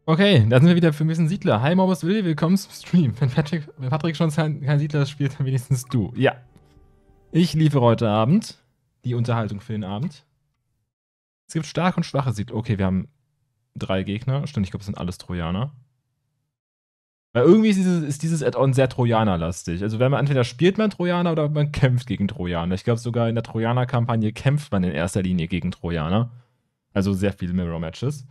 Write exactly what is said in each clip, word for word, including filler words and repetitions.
Okay, da sind wir wieder für ein bisschen Siedler. Hi Morbus Willi, willkommen zum Stream. Wenn Patrick, wenn Patrick schon kein, kein Siedler spielt, dann wenigstens du. Ja. Ich liefere heute Abend die Unterhaltung für den Abend. Es gibt starke und schwache Siedler. Okay, wir haben drei Gegner. Stimmt, ich glaube, das sind alles Trojaner. Weil irgendwie ist dieses, ist dieses Add-on sehr Trojaner-lastig. Also wenn man entweder spielt man Trojaner oder man kämpft gegen Trojaner. Ich glaube, sogar in der Trojaner-Kampagne kämpft man in erster Linie gegen Trojaner. Also sehr viele Mirror-Matches.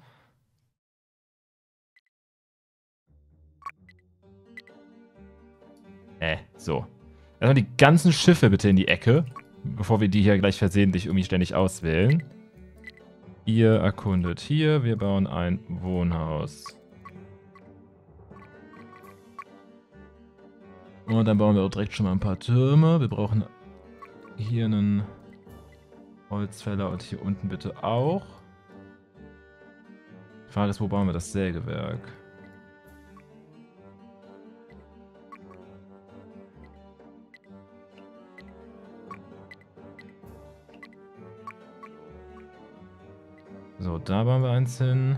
Äh, so. Erstmal die ganzen Schiffe bitte in die Ecke, bevor wir die hier gleich versehentlich irgendwie ständig auswählen. Ihr erkundet hier, wir bauen ein Wohnhaus. Und dann bauen wir auch direkt schon mal ein paar Türme. Wir brauchen hier einen Holzfäller und hier unten bitte auch. Die Frage ist, wo bauen wir das Sägewerk? So, da bauen wir eins hin.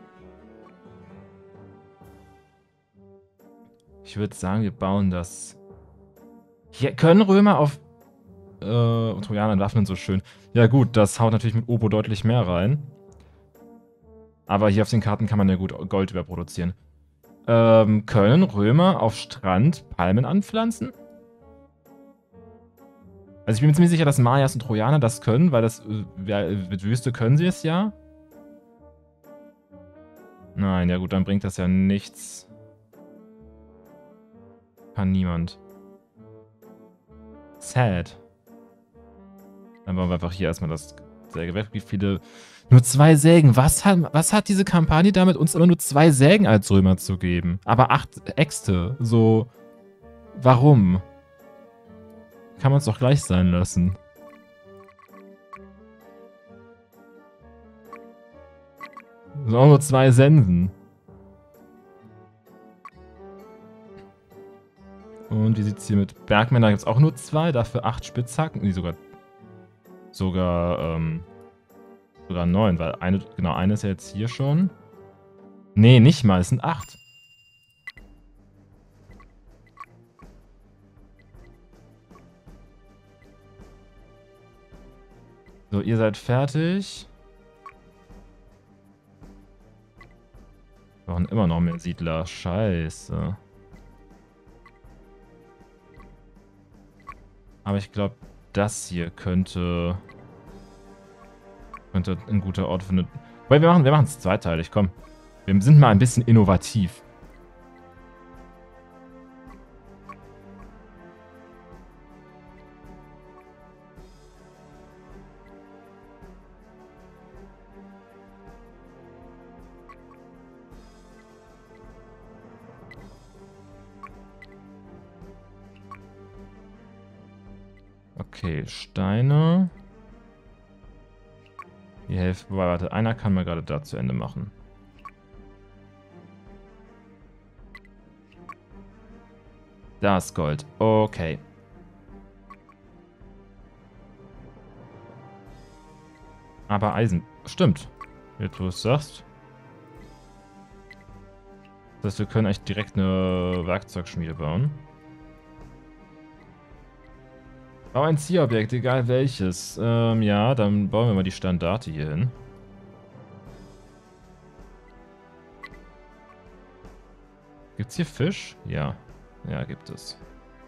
Ich würde sagen, wir bauen das... Hier können Römer auf... Äh, Trojaner Waffen so schön. Ja gut, das haut natürlich mit Obo deutlich mehr rein. Aber hier auf den Karten kann man ja gut Gold überproduzieren. Ähm, können Römer auf Strand Palmen anpflanzen? Also ich bin mir ziemlich sicher, dass Mayas und Trojaner das können, weil das äh, mit Wüste können sie es ja. Nein, ja gut, dann bringt das ja nichts. Kann niemand. Sad. Dann bauen wir einfach hier erstmal das Sägewerk. Wie viele... Nur zwei Sägen. Was hat, was hat diese Kampagne damit, uns immer nur zwei Sägen als Römer zu geben? Aber acht Äxte. So... Warum? Kann man es doch gleich sein lassen. So, auch nur zwei Sensen. Und wie sieht es hier mit Bergmännern? Da gibt es auch nur zwei, dafür acht Spitzhacken. Nee, sogar. Sogar, ähm. Sogar neun, weil eine, genau, eine ist ja jetzt hier schon. Nee, nicht mal, es sind acht. So, ihr seid fertig. Wir brauchen immer noch mehr Siedler. Scheiße. Aber ich glaube, das hier könnte... Könnte ein guter Ort für eine... Weil wir machen wir machen es zweiteilig, komm. Wir sind mal ein bisschen innovativ. Okay, Steine. Die Hälfte... Warte, einer kann mal gerade da zu Ende machen. Da ist Gold. Okay. Aber Eisen... Stimmt. Jetzt, wo du es sagst. Das heißt, wir können echt direkt eine Werkzeugschmiede bauen. Bau ein Zielobjekt, egal welches. Ähm, ja, dann bauen wir mal die Standarte hier hin. Gibt's hier Fisch? Ja. Ja, gibt es.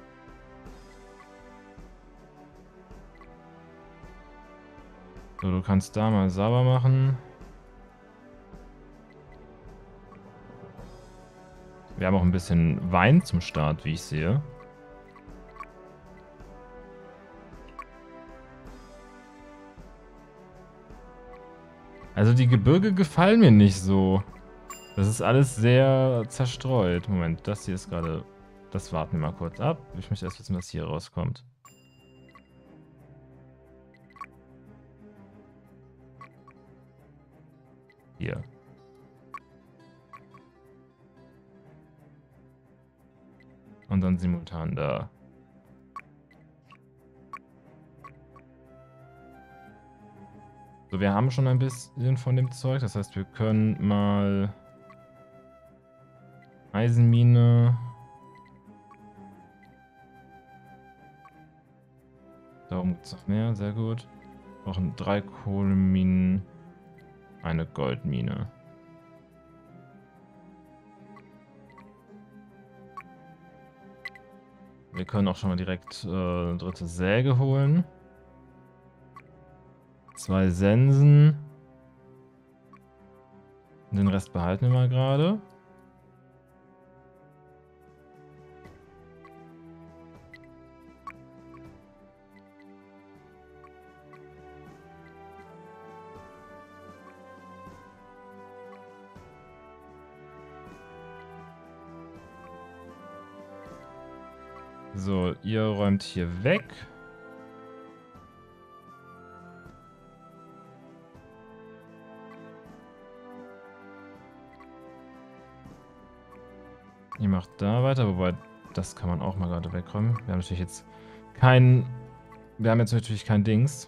So, du kannst da mal sauber machen. Wir haben auch ein bisschen Wein zum Start, wie ich sehe. Also die Gebirge gefallen mir nicht so. Das ist alles sehr zerstreut. Moment, das hier ist gerade... Das warten wir mal kurz ab. Ich möchte erst wissen, was hier rauskommt. Hier. Und dann simultan da. So, wir haben schon ein bisschen von dem Zeug. Das heißt, wir können mal Eisenmine. Da oben gibt es noch mehr, sehr gut. Wir brauchen drei Kohleminen, eine Goldmine. Wir können auch schon mal direkt äh, eine dritte Säge holen. Zwei Sensen. Den Rest behalten wir mal gerade. So, ihr räumt hier weg. Ihr macht da weiter, wobei das kann man auch mal gerade wegräumen. Wir haben natürlich jetzt kein... Wir haben jetzt natürlich kein Dings.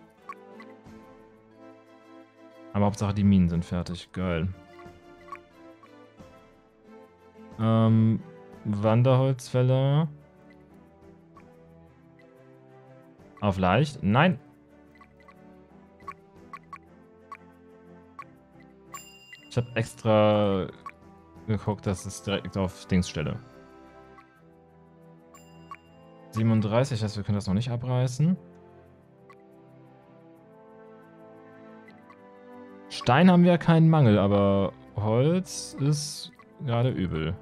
Aber Hauptsache die Minen sind fertig. Geil. Ähm, Wanderholzfäller. Auf leicht? Nein. Ich habe extra geguckt, dass es direkt auf Dings stelle. siebenunddreißig, das heißt, wir können das noch nicht abreißen. Stein haben wir keinen Mangel, aber Holz ist gerade übel.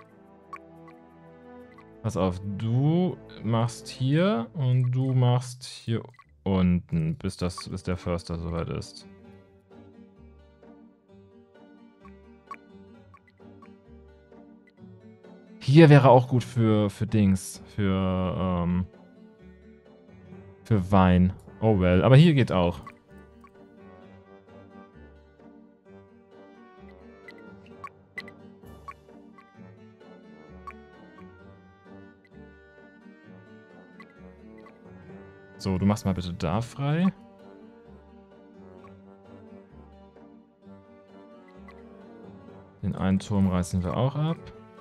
Pass auf, du machst hier und du machst hier unten, bis, das, bis der Förster soweit ist. Hier wäre auch gut für, für Dings, für, ähm, für Wein. Oh well, aber hier geht auch. So, du machst mal bitte da frei. Den einen Turm reißen wir auch ab.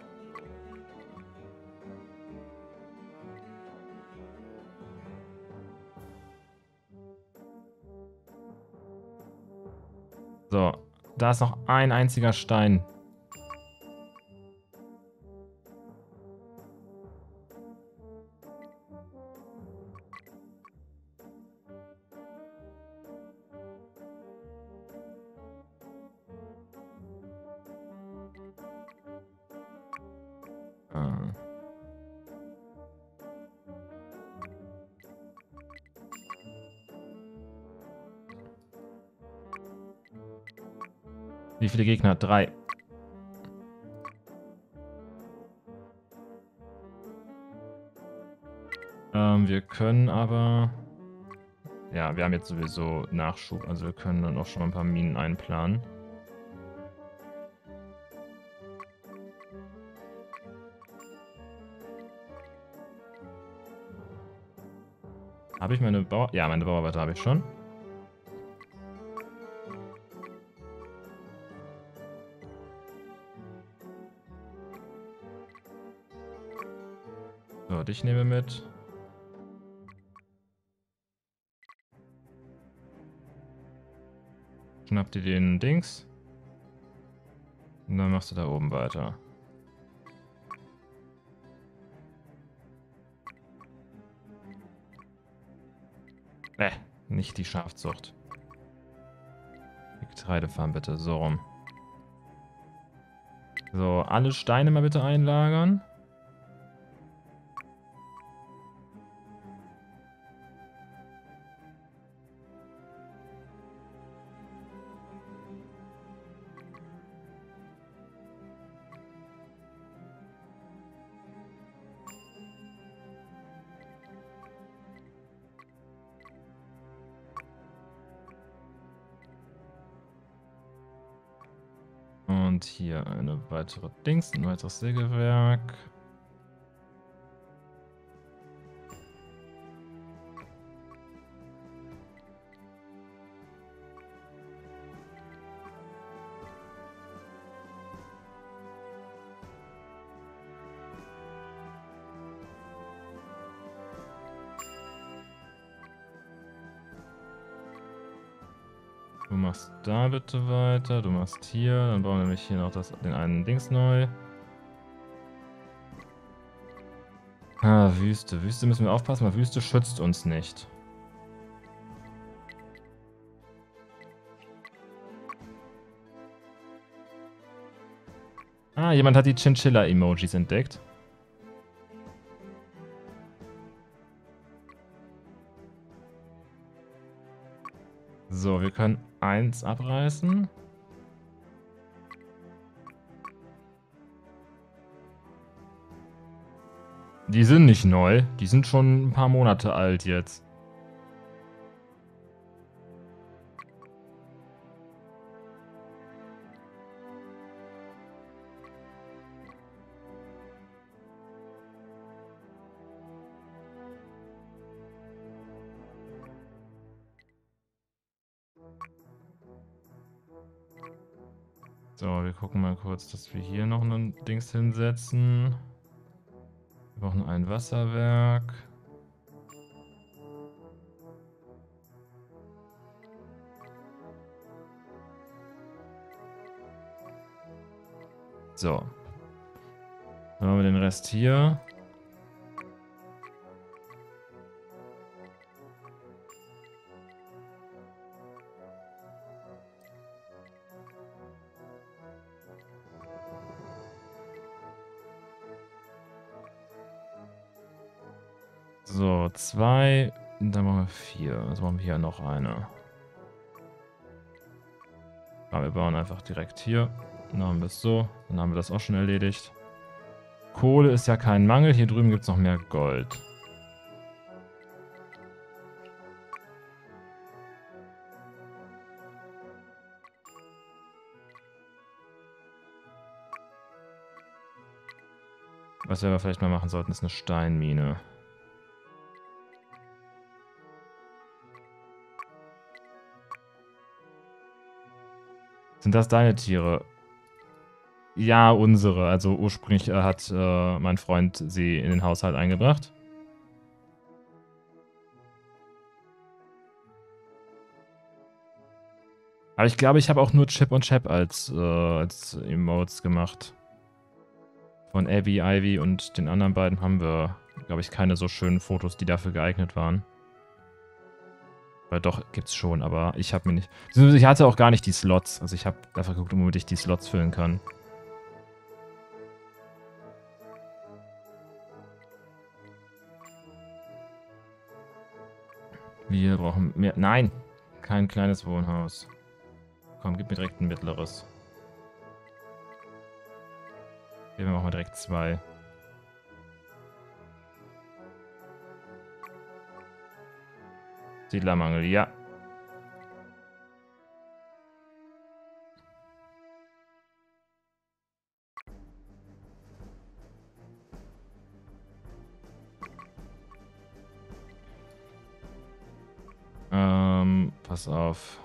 So, da ist noch ein einziger Stein. Ah. Wie viele Gegner? Drei. Ähm, wir können aber... Ja, wir haben jetzt sowieso Nachschub. Also wir können dann auch schon mal ein paar Minen einplanen. Habe ich meine Bauer... Ja, meine Bauarbeiter habe ich schon. So, dich nehme mit. Schnapp dir den Dings. Und dann machst du da oben weiter. Äh, nicht die Schafzucht. Die Getreidefarm bitte, so rum. So, alle Steine mal bitte einlagern. Und hier eine weitere Dings, ein weiteres Sägewerk. Du machst da bitte weiter, du machst hier, dann bauen wir nämlich hier noch das, den einen Dings neu. Ah, Wüste. Wüste müssen wir aufpassen, weil Wüste schützt uns nicht. Ah, jemand hat die Chinchilla-Emojis entdeckt. So, wir können eins abreißen. Die sind nicht neu. Die sind schon ein paar Monate alt jetzt. So, wir gucken mal kurz, dass wir hier noch ein Dings hinsetzen. Wir brauchen ein Wasserwerk. So. Dann haben wir den Rest hier. So, zwei. Und dann machen wir vier. Also machen wir hier noch eine. Aber wir bauen einfach direkt hier. Dann haben wir es so. Dann haben wir das auch schon erledigt. Kohle ist ja kein Mangel. Hier drüben gibt es noch mehr Gold. Was wir aber vielleicht mal machen sollten, ist eine Steinmine. Sind das deine Tiere? Ja, unsere. Also ursprünglich äh, hat äh, mein Freund sie in den Haushalt eingebracht. Aber ich glaube, ich habe auch nur Chip und Chap als, äh, als Emotes gemacht. Von Abby, Ivy und den anderen beiden haben wir, glaube ich, keine so schönen Fotos, die dafür geeignet waren. Weil doch, gibt's schon, aber ich habe mir nicht... Ich hatte auch gar nicht die Slots. Also ich habe einfach geguckt, womit ich die Slots füllen kann. Wir brauchen mehr... Nein! Kein kleines Wohnhaus. Komm, gib mir direkt ein mittleres. Hier machen wir direkt zwei. Siedlermangel, ja. Ähm, pass auf.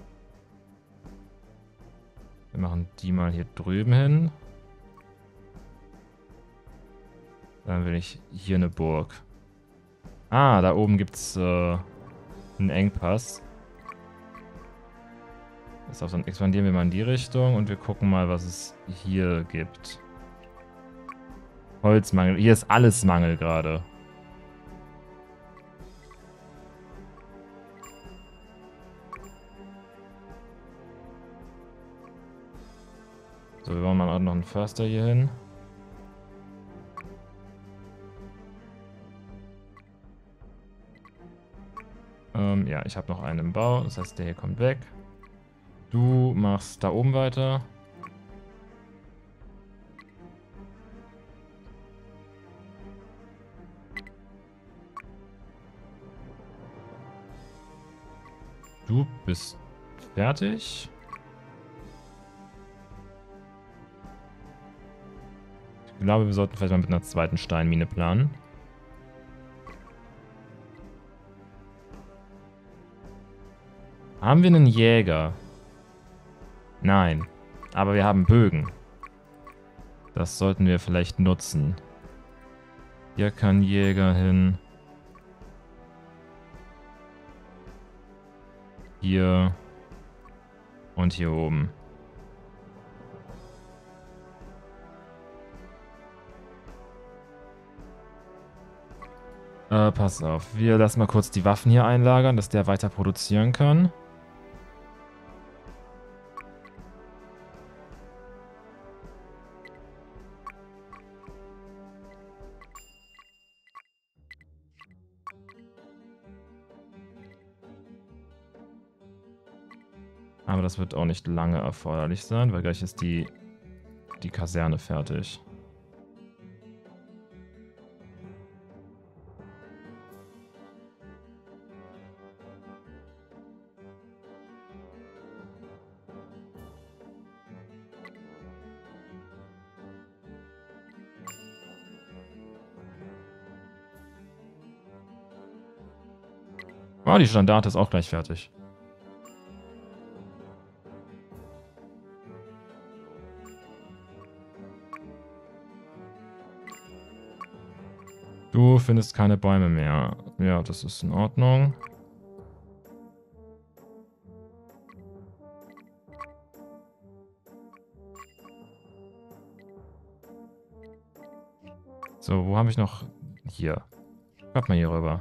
Wir machen die mal hier drüben hin. Dann will ich hier eine Burg. Ah, da oben gibt's äh, einen Engpass. Das heißt, dann expandieren wir mal in die Richtung und wir gucken mal, was es hier gibt. Holzmangel. Hier ist alles Mangel gerade. So, wir bauen mal auch noch einen Förster hier hin. Ähm, ja, ich habe noch einen im Bau. Das heißt, der hier kommt weg. Du machst da oben weiter. Du bist fertig. Ich glaube, wir sollten vielleicht mal mit einer zweiten Steinmine planen. Haben wir einen Jäger? Nein. Aber wir haben Bögen. Das sollten wir vielleicht nutzen. Hier kann Jäger hin. Hier. Und hier oben. Äh, pass auf. Wir lassen mal kurz die Waffen hier einlagern, dass der weiter produzieren kann. Aber das wird auch nicht lange erforderlich sein, weil gleich ist die, die Kaserne fertig. Oh, die Standarte ist auch gleich fertig. Du findest keine Bäume mehr. Ja, das ist in Ordnung. So, wo habe ich noch... Hier. Kommt mal hier rüber.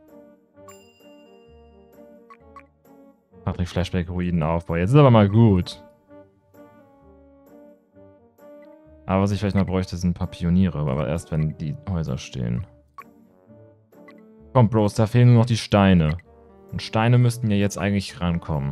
Patrick Flashback-Ruinenaufbau. Jetzt ist aber mal gut. Aber was ich vielleicht noch bräuchte, sind ein paar Pioniere. Aber erst, wenn die Häuser stehen. Komm, Bros, da fehlen nur noch die Steine. Und Steine müssten ja jetzt eigentlich rankommen.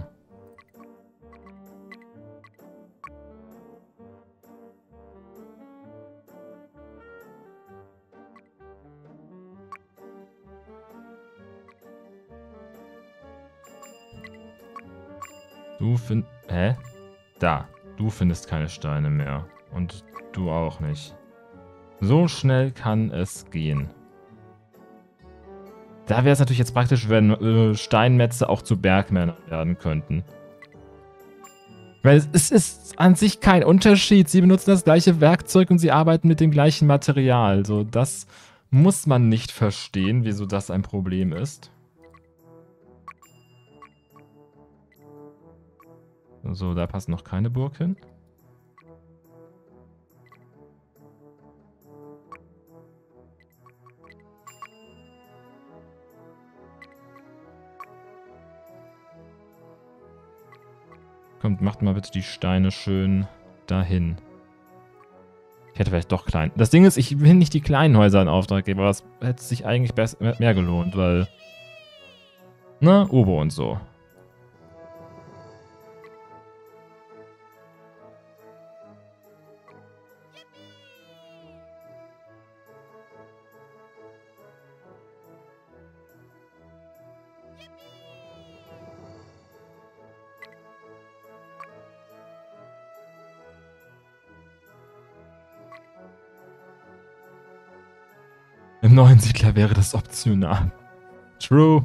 Du findest... Hä? Da. Du findest keine Steine mehr. Und du auch nicht. So schnell kann es gehen. Da wäre es natürlich jetzt praktisch, wenn äh, Steinmetze auch zu Bergmännern werden könnten. Weil es, es ist an sich kein Unterschied. Sie benutzen das gleiche Werkzeug und sie arbeiten mit dem gleichen Material. So, das muss man nicht verstehen, wieso das ein Problem ist. So, da passt noch keine Burg hin. Kommt, macht mal bitte die Steine schön dahin. Ich hätte vielleicht doch klein. Das Ding ist, ich will nicht die kleinen Häuser in Auftrag geben, aber es hätte sich eigentlich mehr gelohnt, weil... Ne, Obo und so. Im neuen Siedler wäre das optional. True.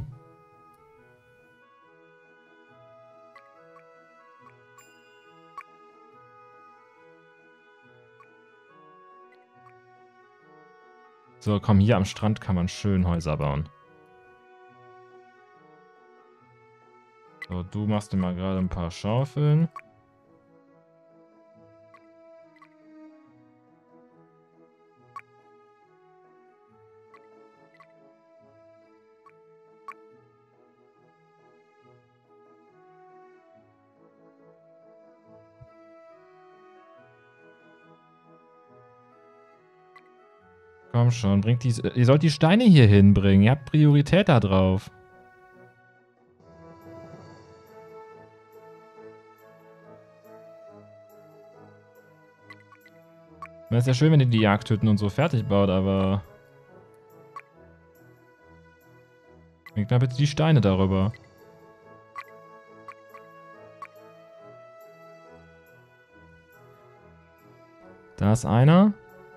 So, komm, hier am Strand kann man schön Häuser bauen. So, du machst dir mal gerade ein paar Schaufeln. Komm schon, bringt die, ihr sollt die Steine hier hinbringen. Ihr habt Priorität da drauf. Wäre es ja schön, wenn ihr die Jagdhütten und so fertig baut, aber... Bringt mal bitte die Steine darüber. Da ist einer.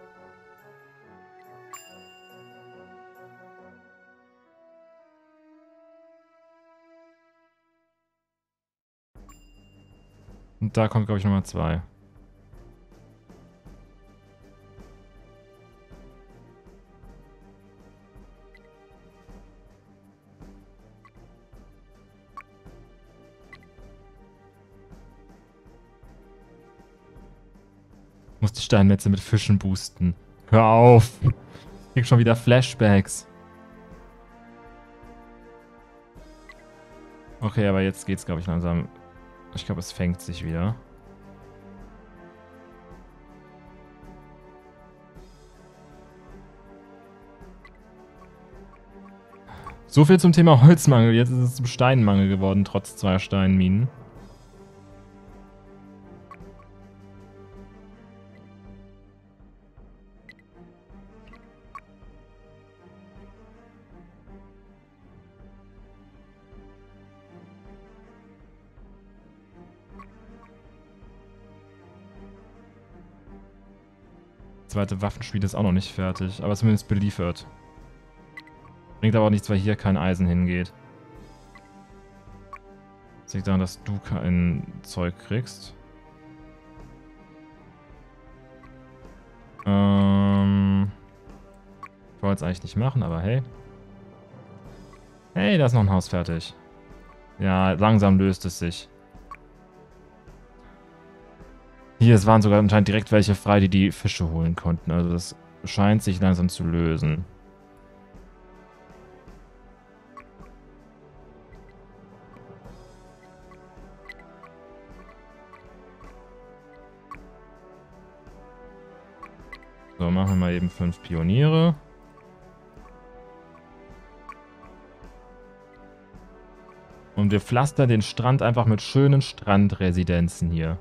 Und da kommt, glaube ich, Nummer zwei. Muss die Steinmetze mit Fischen boosten. Hör auf! Ich krieg schon wieder Flashbacks. Okay, aber jetzt geht's, glaube ich, langsam. Ich glaube, es fängt sich wieder. So viel zum Thema Holzmangel. Jetzt ist es zum Steinmangel geworden, trotz zweier Steinminen. Zweite Waffenschmiede ist auch noch nicht fertig, aber zumindest beliefert. Bringt aber auch nichts, weil hier kein Eisen hingeht. Das liegt daran, dass du kein Zeug kriegst. Ähm. Ich wollte es eigentlich nicht machen, aber hey. Hey, da ist noch ein Haus fertig. Ja, langsam löst es sich. Hier, es waren sogar anscheinend direkt welche frei, die die Fische holen konnten. Also das scheint sich langsam zu lösen. So, machen wir mal eben fünf Pioniere. Und wir pflastern den Strand einfach mit schönen Strandresidenzen hier.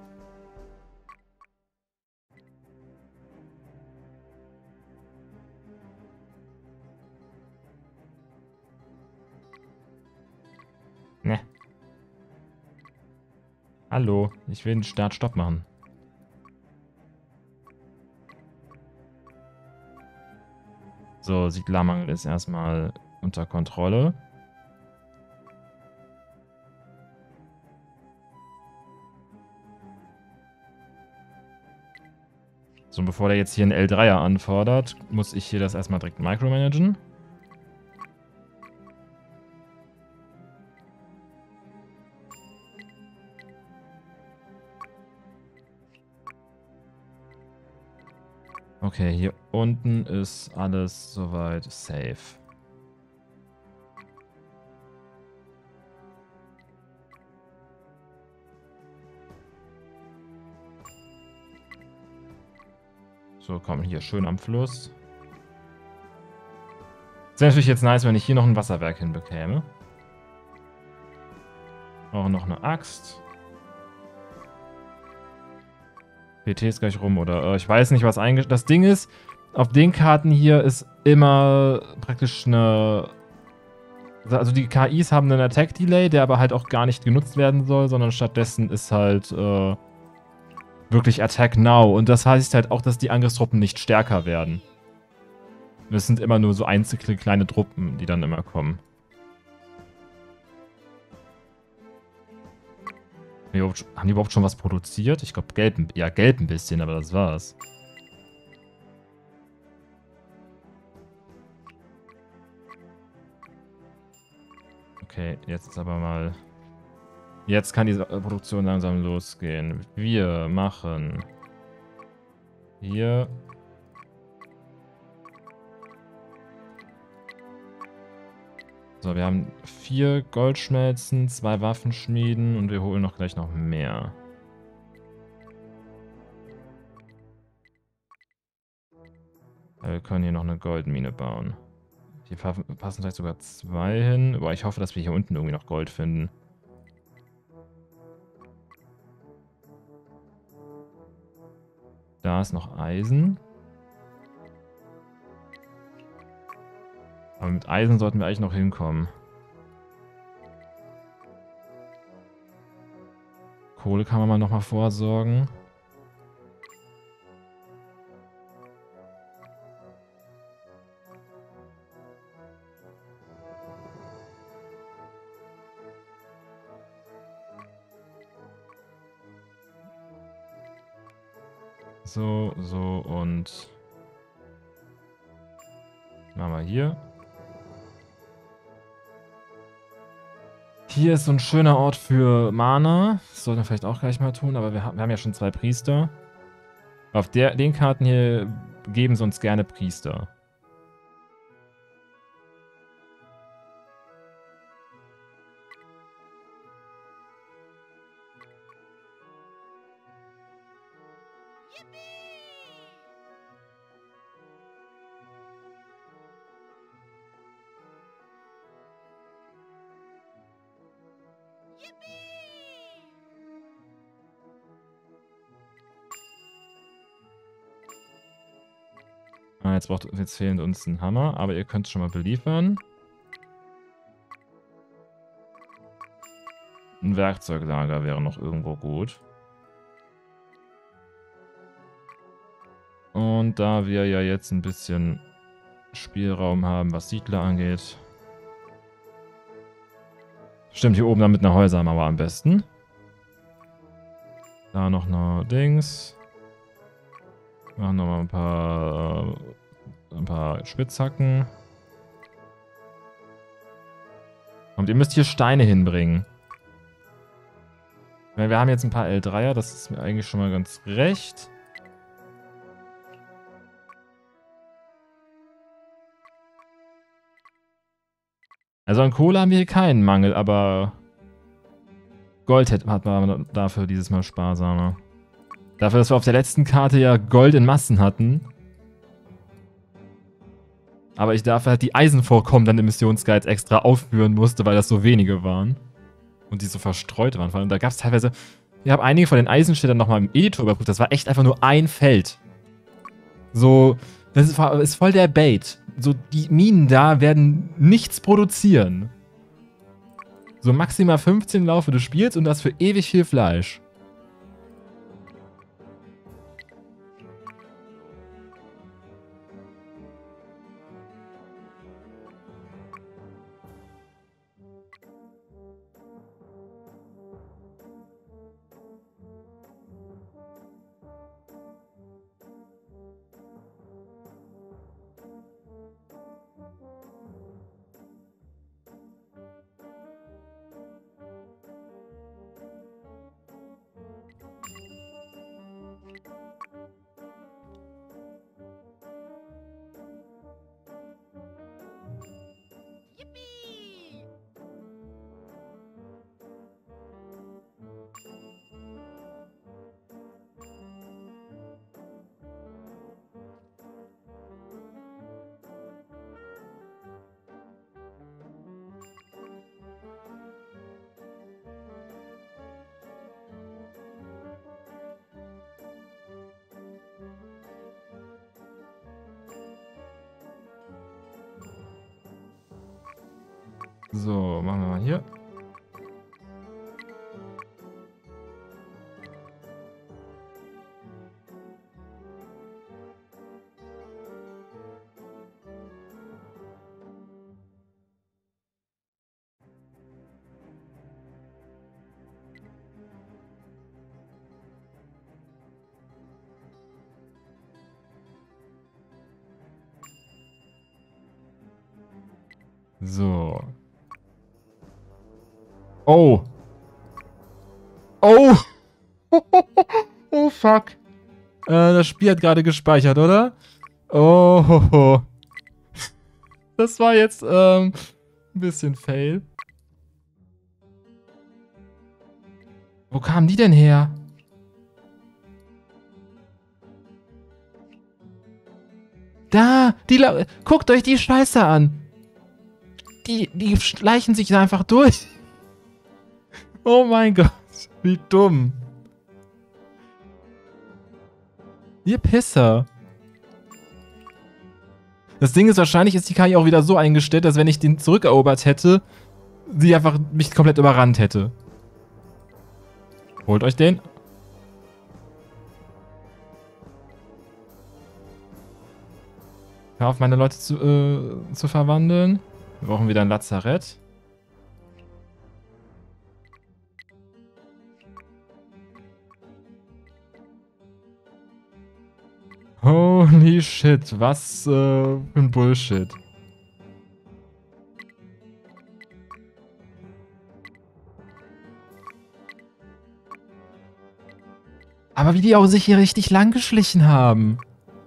Ne. Hallo, ich will den Start-Stopp machen. So, Siedlermangel ist erstmal unter Kontrolle. So, und bevor der jetzt hier einen L dreier anfordert, muss ich hier das erstmal direkt micromanagen. Okay, hier unten ist alles soweit safe. So, komm, hier schön am Fluss. Wäre natürlich jetzt nice, wenn ich hier noch ein Wasserwerk hinbekäme. Auch noch eine Axt. P T ist gleich rum, oder? Äh, ich weiß nicht, was eingestellt. Das Ding ist, auf den Karten hier ist immer praktisch eine... Also die K Is haben einen Attack-Delay, der aber halt auch gar nicht genutzt werden soll, sondern stattdessen ist halt äh, wirklich Attack Now. Und das heißt halt auch, dass die Angriffstruppen nicht stärker werden. Das sind immer nur so einzelne kleine Truppen, die dann immer kommen. Haben die überhaupt schon was produziert? Ich glaube, gelb, ja, gelb ein bisschen, aber das war's. Okay, jetzt ist aber mal... Jetzt kann die Produktion langsam losgehen. Wir machen... Hier... So, wir haben vier Goldschmelzen, zwei Waffenschmieden und wir holen noch gleich noch mehr. Ja, wir können hier noch eine Goldmine bauen. Hier passen vielleicht sogar zwei hin. Aber ich hoffe, dass wir hier unten irgendwie noch Gold finden. Da ist noch Eisen. Aber mit Eisen sollten wir eigentlich noch hinkommen. Kohle kann man mal nochmal vorsorgen. So, so und... Machen wir hier. Hier ist so ein schöner Ort für Mana. Das sollten wir vielleicht auch gleich mal tun, aber wir, ha wir haben ja schon zwei Priester. Auf der, den Karten hier geben sie uns gerne Priester. Ah, jetzt, braucht, jetzt fehlt uns ein Hammer, aber ihr könnt es schon mal beliefern. Ein Werkzeuglager wäre noch irgendwo gut. Und da wir ja jetzt ein bisschen Spielraum haben, was Siedler angeht. Stimmt, hier oben dann mit einer Häusermauer am besten. Da noch eine Dings. Machen nochmal ein paar, äh, ein paar Spitzhacken. Und ihr müsst hier Steine hinbringen. Weil wir haben jetzt ein paar L dreier, das ist mir eigentlich schon mal ganz recht. Also an Kohle haben wir hier keinen Mangel, aber Gold hat man dafür dieses Mal sparsamer. Dafür, dass wir auf der letzten Karte ja Gold in Massen hatten. Aber ich dafür halt die Eisenvorkommen dann im Missionsguide extra aufführen musste, weil das so wenige waren. Und die so verstreut waren. Und da gab es teilweise... Ich habe einige von den Eisenstädtern nochmal im Editor überprüft. Das war echt einfach nur ein Feld. So... Das ist, ist voll der Bait. So, die Minen da werden nichts produzieren. So maximal fünfzehn im Laufe des Spiels und das für ewig viel Fleisch. So, machen wir mal hier. So. Oh. Oh. Oh, fuck. Äh, das Spiel hat gerade gespeichert, oder? Oh. Das war jetzt, ähm, ein bisschen fail. Wo kamen die denn her? Da, die, guckt euch die Scheiße an. Die, die schleichen sich da einfach durch. Oh mein Gott, wie dumm. Ihr Pisser. Das Ding ist, wahrscheinlich ist die K I auch wieder so eingestellt, dass wenn ich den zurückerobert hätte, sie einfach mich komplett überrannt hätte. Holt euch den. Hör auf, meine Leute zu, äh, zu verwandeln. Wir brauchen wieder ein Lazarett. Holy shit, was äh, für ein Bullshit. Aber Aber wie die auch sich hier richtig lang geschlichen haben.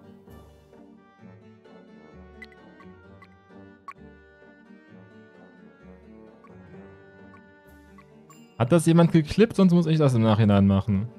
Hat das jemand geklippt? Sonst muss ich das im Nachhinein machen.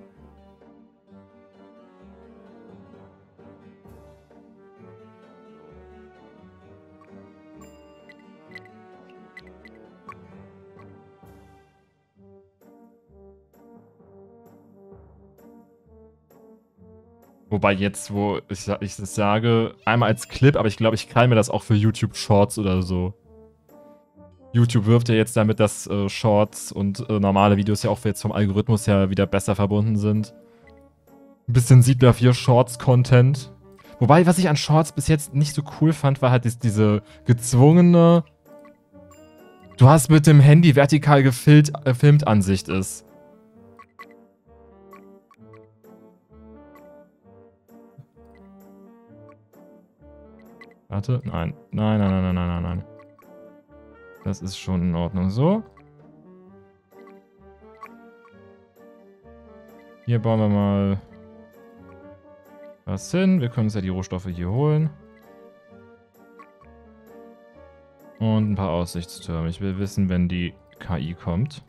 Wobei jetzt, wo ich, ich das sage, einmal als Clip, aber ich glaube, ich kann mir das auch für YouTube Shorts oder so. YouTube wirft ja jetzt damit, dass äh, Shorts und äh, normale Videos ja auch jetzt vom Algorithmus ja wieder besser verbunden sind. Ein bisschen Siedler vier Shorts-Content. Wobei, was ich an Shorts bis jetzt nicht so cool fand, war halt dies, diese gezwungene... Du hast mit dem Handy vertikal gefilmt, äh, filmt Ansicht ist. Warte, nein. Nein, nein, nein, nein, nein, nein. Das ist schon in Ordnung so. Hier bauen wir mal was hin. Wir können uns ja die Rohstoffe hier holen. Und ein paar Aussichtstürme. Ich will wissen, wenn die K I kommt.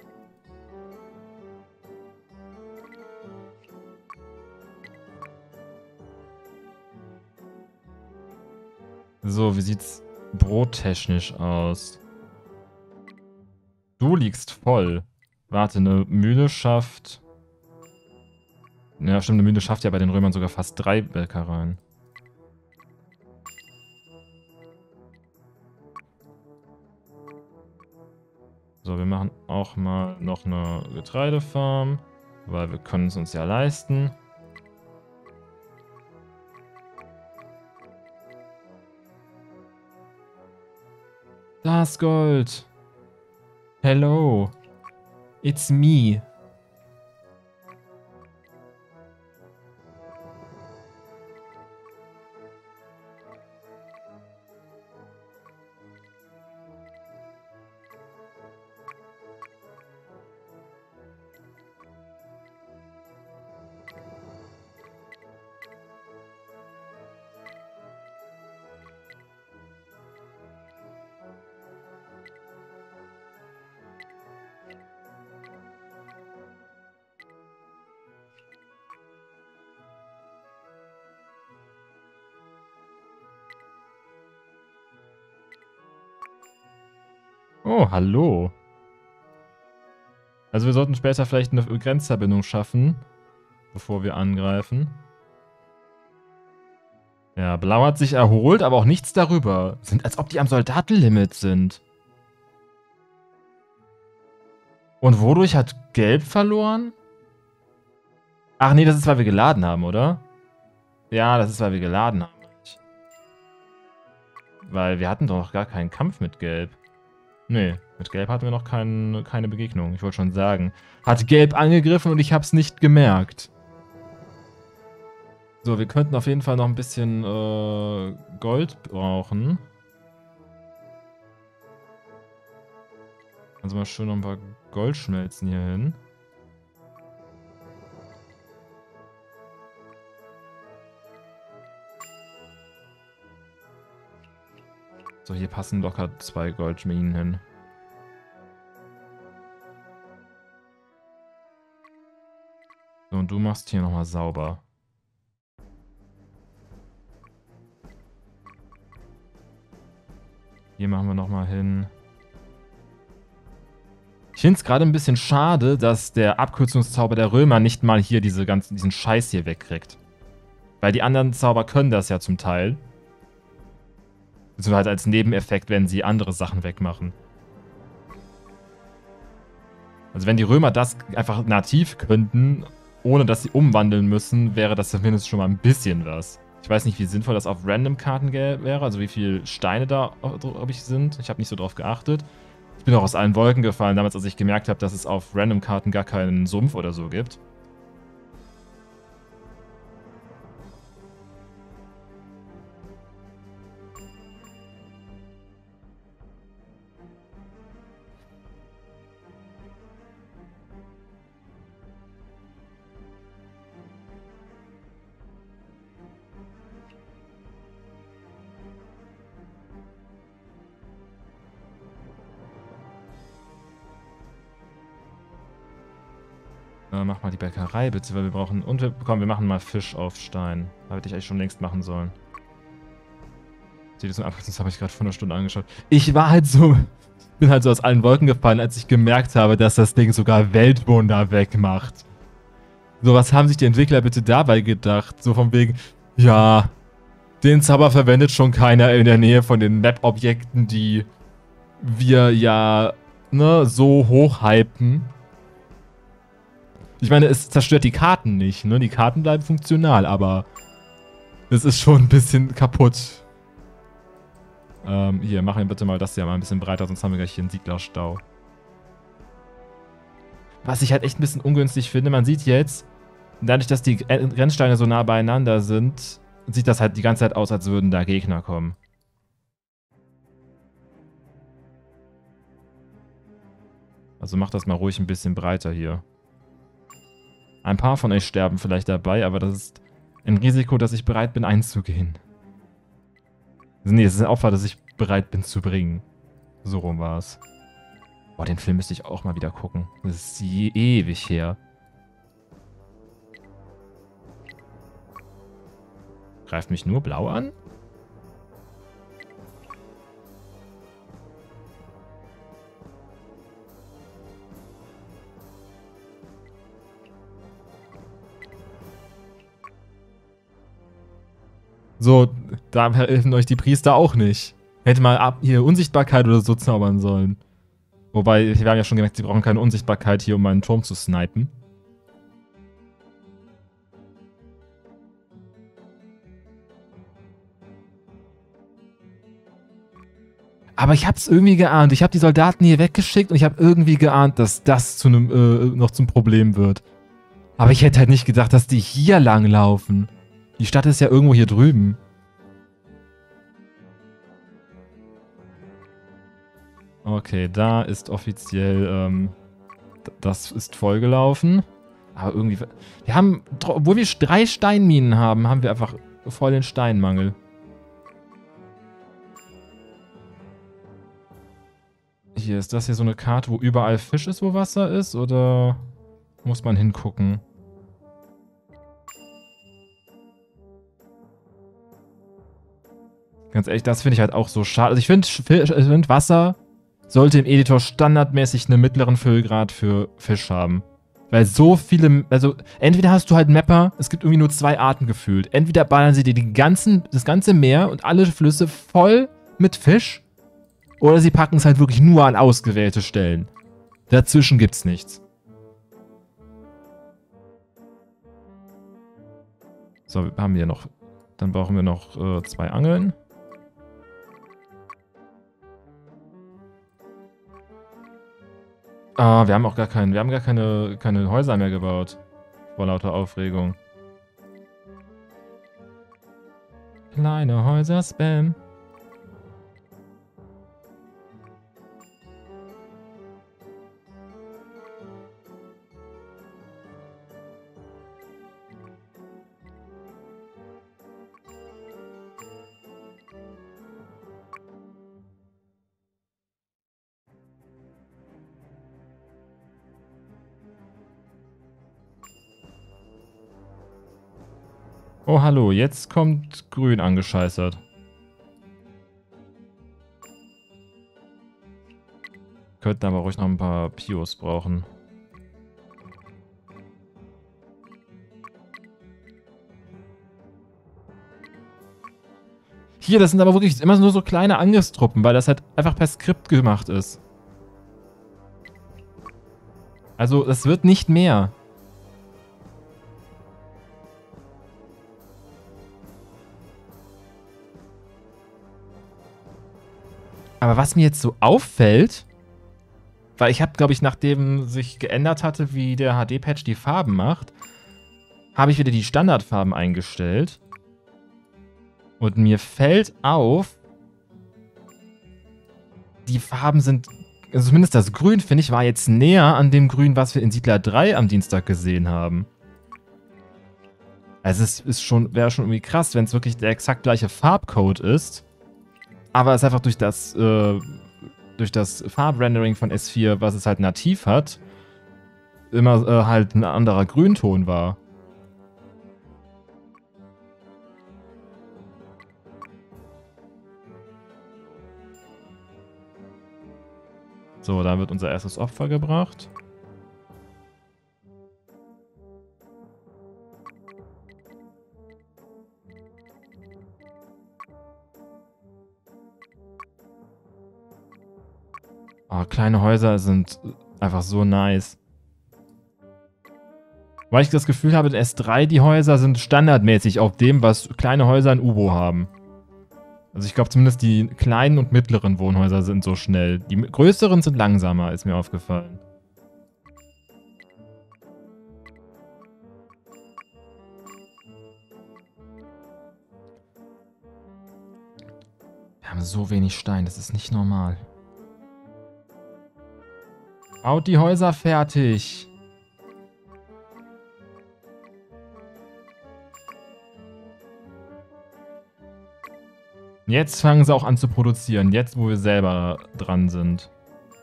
So, wie sieht's brottechnisch aus? Du liegst voll. Warte, eine Mühle schafft... Ja, stimmt, eine Mühle schafft ja bei den Römern sogar fast drei Bäckereien. So, wir machen auch mal noch eine Getreidefarm, weil wir können es uns ja leisten. Das Gold. Hello. It's me. Oh, hallo. Also wir sollten später vielleicht eine Grenzverbindung schaffen, bevor wir angreifen. Ja, Blau hat sich erholt, aber auch nichts darüber. Sind, als ob die am Soldatenlimit sind. Und wodurch hat Gelb verloren? Ach nee, das ist, weil wir geladen haben, oder? Ja, das ist, weil wir geladen haben. Weil wir hatten doch noch gar keinen Kampf mit Gelb. Nee, mit Gelb hatten wir noch kein, keine Begegnung. Ich wollte schon sagen. Hat Gelb angegriffen und ich hab's nicht gemerkt. So, wir könnten auf jeden Fall noch ein bisschen äh, Gold brauchen. Also mal schön noch ein paar Goldschmelzen hier hin. So, hier passen locker zwei Goldminen hin. So, und du machst hier nochmal sauber. Hier machen wir nochmal hin. Ich finde es gerade ein bisschen schade, dass der Abkürzungszauber der Römer nicht mal hier diese ganzen, diesen Scheiß hier wegkriegt. Weil die anderen Zauber können das ja zum Teil. So halt als Nebeneffekt, wenn sie andere Sachen wegmachen. Also wenn die Römer das einfach nativ könnten, ohne dass sie umwandeln müssen, wäre das zumindest schon mal ein bisschen was. Ich weiß nicht, wie sinnvoll das auf Random-Karten wäre, also wie viele Steine da, glaube ich, sind. Ich habe nicht so drauf geachtet. Ich bin auch aus allen Wolken gefallen, damals, als ich gemerkt habe, dass es auf Random-Karten gar keinen Sumpf oder so gibt. Äh, mach mal die Bäckerei bitte, weil wir brauchen... Und wir, komm, wir machen mal Fisch auf Stein. Da hätte ich eigentlich schon längst machen sollen. Das habe ich gerade vor einer Stunde angeschaut. Ich war halt so... bin halt so aus allen Wolken gefallen, als ich gemerkt habe, dass das Ding sogar Weltwunder wegmacht. So, was haben sich die Entwickler bitte dabei gedacht? So von wegen, ja, den Zauber verwendet schon keiner in der Nähe von den Map-Objekten, die wir ja, ne, so hochhypen. Ich meine, es zerstört die Karten nicht, ne? Die Karten bleiben funktional, aber es ist schon ein bisschen kaputt. Ähm, hier, machen wir bitte mal das hier mal ein bisschen breiter, sonst haben wir gleich hier einen Siedlerstau. Was ich halt echt ein bisschen ungünstig finde, man sieht jetzt, dadurch, dass die Grenzsteine so nah beieinander sind, sieht das halt die ganze Zeit aus, als würden da Gegner kommen. Also macht das mal ruhig ein bisschen breiter hier. Ein paar von euch sterben vielleicht dabei, aber das ist ein Risiko, das ich bereit bin einzugehen. Nee, es ist ein Opfer, das ich bereit bin zu bringen. So rum war es. Boah, den Film müsste ich auch mal wieder gucken. Das ist je ewig her. Greift mich nur blau an? So, da helfen euch die Priester auch nicht. Hätte mal ab hier Unsichtbarkeit oder so zaubern sollen. Wobei, wir haben ja schon gemerkt, sie brauchen keine Unsichtbarkeit hier, um meinen Turm zu snipen. Aber ich hab's irgendwie geahnt. Ich habe die Soldaten hier weggeschickt und ich habe irgendwie geahnt, dass das zu einem, äh, noch zum Problem wird. Aber ich hätte halt nicht gedacht, dass die hier lang laufen. Die Stadt ist ja irgendwo hier drüben. Okay, da ist offiziell, ähm, das ist vollgelaufen. Aber irgendwie, wir haben, obwohl wir drei Steinminen haben, haben wir einfach voll den Steinmangel. Hier, ist das hier so eine Karte, wo überall Fisch ist, wo Wasser ist? Oder muss man hingucken? Ganz ehrlich, das finde ich halt auch so schade. Also ich finde, find, Wasser sollte im Editor standardmäßig einen mittleren Füllgrad für Fisch haben. Weil so viele, also entweder hast du halt Mapper, es gibt irgendwie nur zwei Arten gefühlt. Entweder ballern sie dir die ganzen, das ganze Meer und alle Flüsse voll mit Fisch, oder sie packen es halt wirklich nur an ausgewählte Stellen. Dazwischen gibt's nichts. So, haben wir noch, dann brauchen wir noch äh, zwei Angeln. Ah, wir haben auch gar keinen, wir haben gar keine, keine Häuser mehr gebaut. Vor lauter Aufregung. Kleine Häuser, Spam. Oh, hallo, jetzt kommt Grün angescheißert. Könnten aber ruhig noch ein paar Pios brauchen. Hier, das sind aber wirklich immer nur so kleine Angriffstruppen, weil das halt einfach per Skript gemacht ist. Also, das wird nicht mehr. Aber was mir jetzt so auffällt, weil ich habe, glaube ich, nachdem sich geändert hatte, wie der H D-Patch die Farben macht, habe ich wieder die Standardfarben eingestellt. Und mir fällt auf, die Farben sind, also zumindest das Grün, finde ich, war jetzt näher an dem Grün, was wir in Siedler drei am Dienstag gesehen haben. Also es ist schon, wäre schon irgendwie krass, wenn es wirklich der exakt gleiche Farbcode ist. Aber es einfach durch das, äh, durch das Farbrendering von S vier, was es halt nativ hat, immer äh, halt ein anderer Grünton war. So, da wird unser erstes Opfer gebracht. Oh, kleine Häuser sind einfach so nice. Weil ich das Gefühl habe, in S drei die Häuser sind standardmäßig auf dem, was kleine Häuser in Ubo haben. Also ich glaube zumindest die kleinen und mittleren Wohnhäuser sind so schnell. Die größeren sind langsamer, ist mir aufgefallen. Wir haben so wenig Stein, das ist nicht normal. Baut die Häuser fertig. Jetzt fangen sie auch an zu produzieren, jetzt wo wir selber dran sind.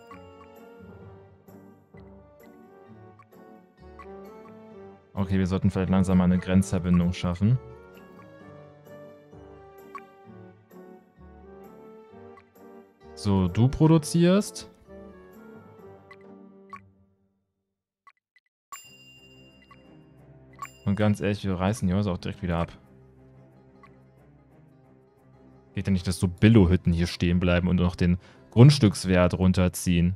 Okay, wir sollten vielleicht langsam mal eine Grenzverbindung schaffen. So, du produzierst. Und ganz ehrlich, wir reißen die Häuser auch direkt wieder ab. Geht ja nicht, dass so Billo-Hütten hier stehen bleiben und noch den Grundstückswert runterziehen.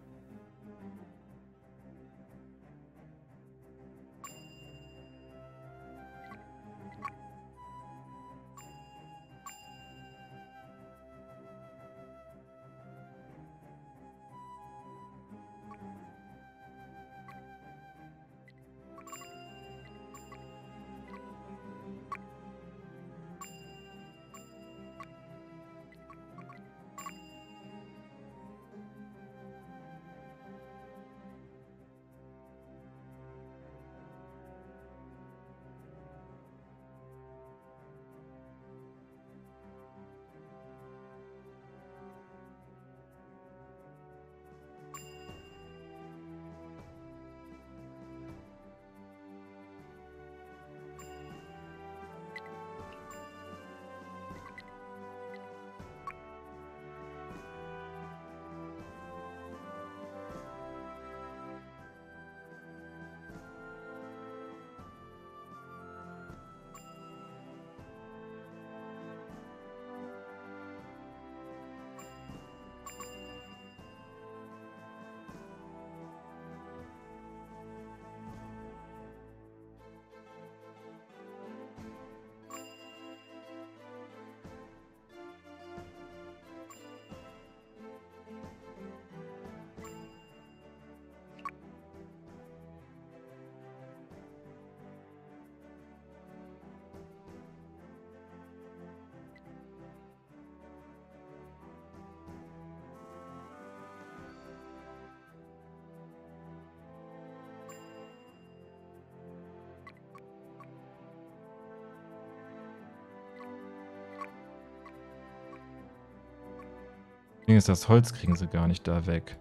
Das Holz kriegen sie gar nicht da weg.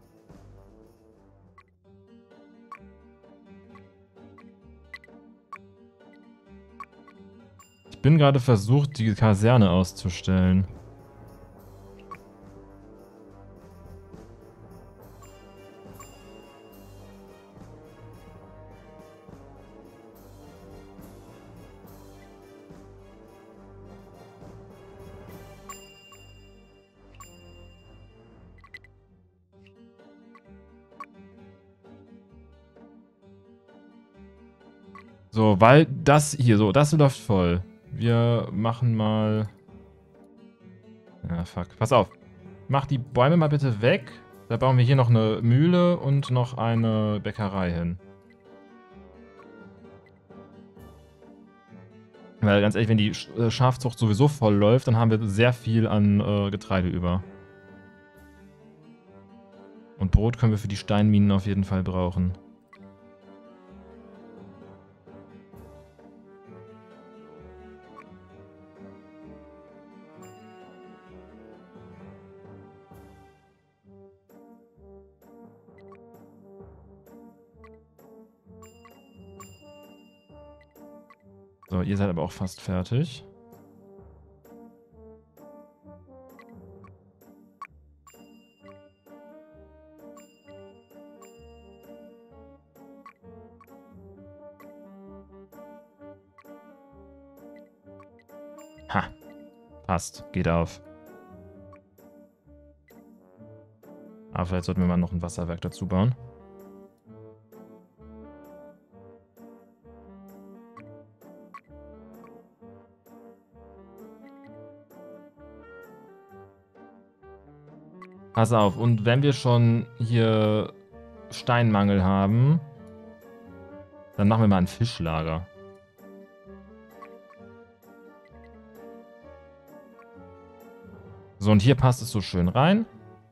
Ich bin gerade versucht, die Kaserne auszustellen. So, weil das hier so, das läuft voll. Wir machen mal... Ja, fuck. Pass auf. Mach die Bäume mal bitte weg. Da bauen wir hier noch eine Mühle und noch eine Bäckerei hin. Weil ganz ehrlich, wenn die Schafzucht sowieso voll läuft, dann haben wir sehr viel an äh, Getreide über. Und Brot können wir für die Steinminen auf jeden Fall brauchen. So, ihr seid aber auch fast fertig. Ha. Passt. Geht auf. Aber vielleicht sollten wir mal noch ein Wasserwerk dazu bauen. Pass auf, und wenn wir schon hier Steinmangel haben, dann machen wir mal ein Fischlager. So, und hier passt es so schön rein.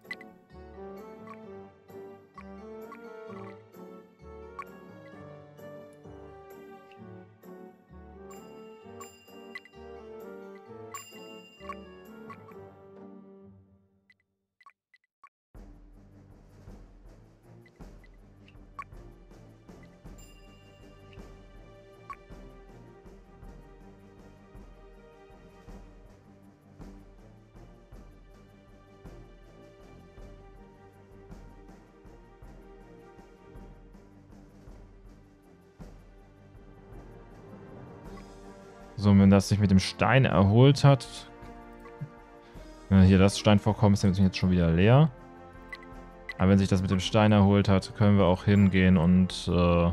So, wenn das sich mit dem Stein erholt hat. Ja, hier, das Steinvorkommen ist jetzt schon wieder leer. Aber wenn sich das mit dem Stein erholt hat, können wir auch hingehen und äh,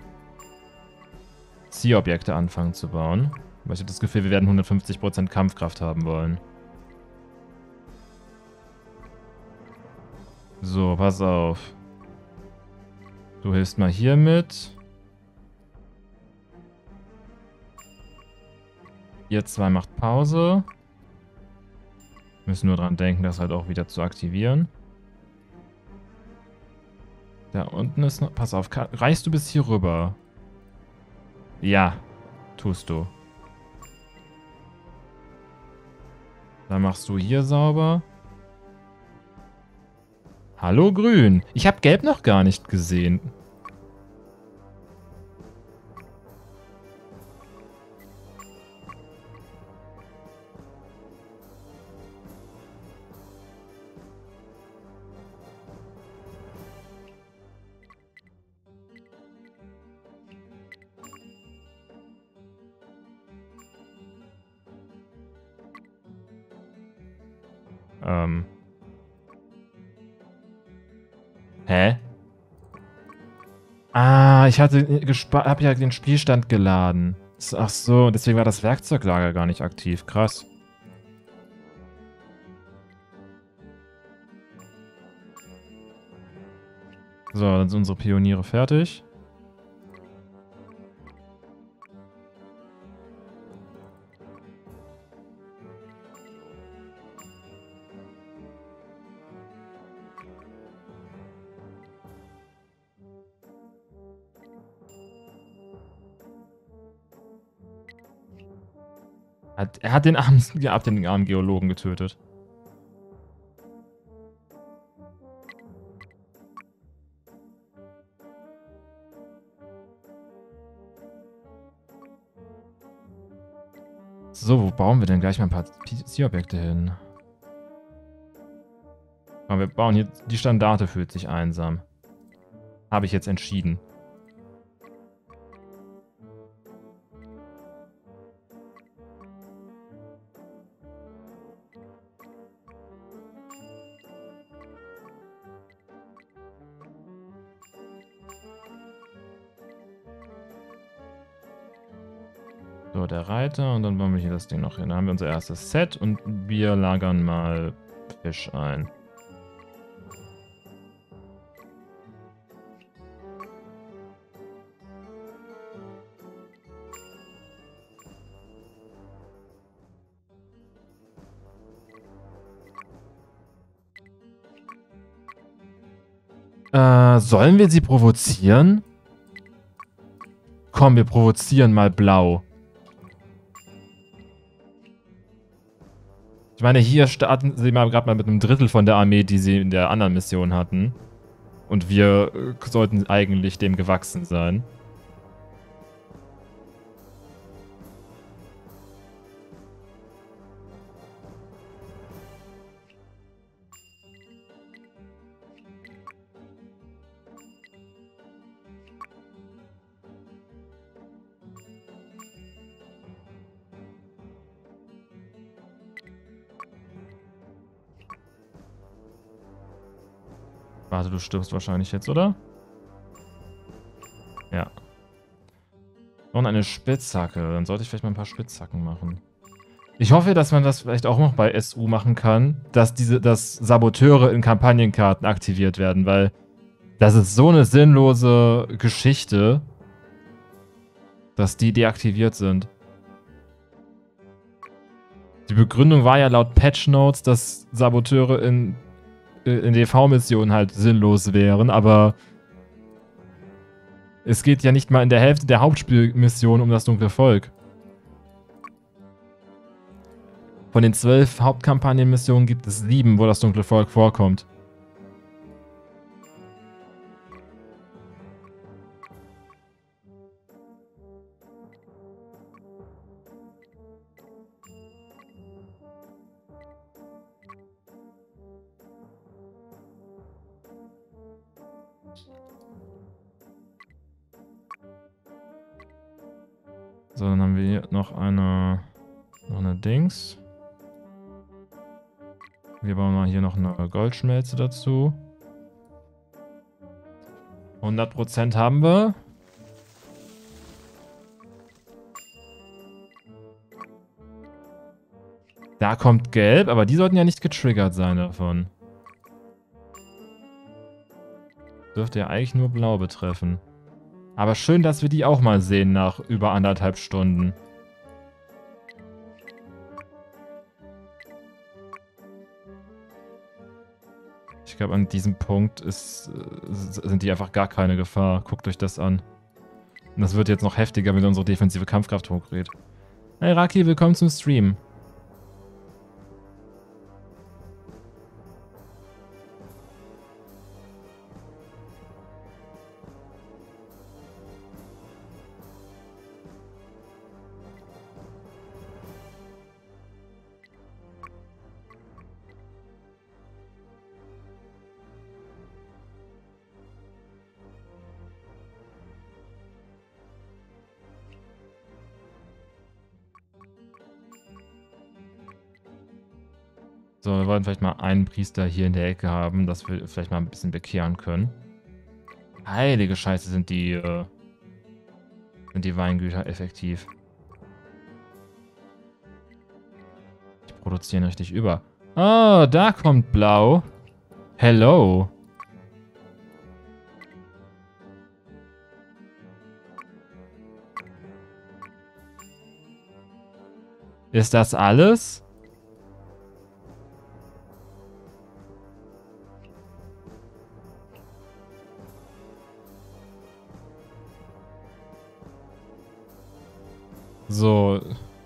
Zielobjekte anfangen zu bauen. Weil ich habe das Gefühl, wir werden hundertfünfzig Prozent Kampfkraft haben wollen. So, pass auf. Du hilfst mal hier mit. Ihr zwei macht Pause. Müssen nur dran denken, das halt auch wieder zu aktivieren. Da unten ist noch... Pass auf, reichst du bis hier rüber? Ja, tust du. Dann machst du hier sauber. Hallo Grün. Ich habe Gelb noch gar nicht gesehen. Ähm. Hä? Ah, ich hatte hab ja den Spielstand geladen. Ach so, deswegen war das Werkzeuglager gar nicht aktiv. Krass. So, dann sind unsere Pioniere fertig. Hat, er hat den armen, ja, den armen Geologen getötet. So, wo bauen wir denn gleich mal ein paar Zielobjekte hin? Aber wir bauen hier... Die Standarte fühlt sich einsam. Habe ich jetzt entschieden. So, der Reiter und dann bauen wir hier das Ding noch hin. Dann haben wir unser erstes Set und wir lagern mal Fisch ein. Äh, sollen wir sie provozieren? Komm, wir provozieren mal blau. Ich meine, hier starten sie mal gerade mal mit einem Drittel von der Armee, die sie in der anderen Mission hatten. Und wir äh, sollten eigentlich dem gewachsen sein. Warte, du stirbst wahrscheinlich jetzt, oder? Ja. Und eine Spitzhacke. Dann sollte ich vielleicht mal ein paar Spitzhacken machen. Ich hoffe, dass man das vielleicht auch noch bei S U machen kann, dass diese, dass Saboteure in Kampagnenkarten aktiviert werden, weil das ist so eine sinnlose Geschichte, dass die deaktiviert sind. Die Begründung war ja laut Patch Notes, dass Saboteure in, in D V-Missionen halt sinnlos wären, aber es geht ja nicht mal in der Hälfte der Hauptspielmission um das dunkle Volk. Von den zwölf Hauptkampagnenmissionen gibt es sieben, wo das dunkle Volk vorkommt. So, dann haben wir hier noch eine, noch eine Dings. Wir bauen mal hier noch eine Goldschmelze dazu. hundert Prozent haben wir. Da kommt Gelb, aber die sollten ja nicht getriggert sein davon. Dürfte ja eigentlich nur Blau betreffen. Aber schön, dass wir die auch mal sehen nach über anderthalb Stunden. Ich glaube, an diesem Punkt ist, sind die einfach gar keine Gefahr. Guckt euch das an. Und das wird jetzt noch heftiger, wenn unsere defensive Kampfkraft hochgeht. Hey Raki, willkommen zum Stream. So, wir wollen vielleicht mal einen Priester hier in der Ecke haben, dass wir vielleicht mal ein bisschen bekehren können. Heilige Scheiße, sind die, äh, sind die Weingüter effektiv. Die produzieren richtig über. Oh, da kommt Blau. Hello. Ist das alles? So.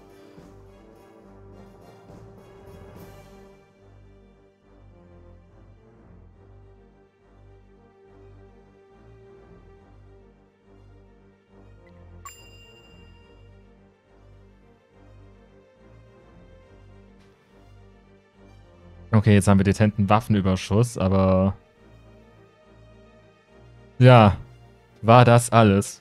Okay, jetzt haben wir detenten Waffenüberschuss, aber... Ja, war das alles?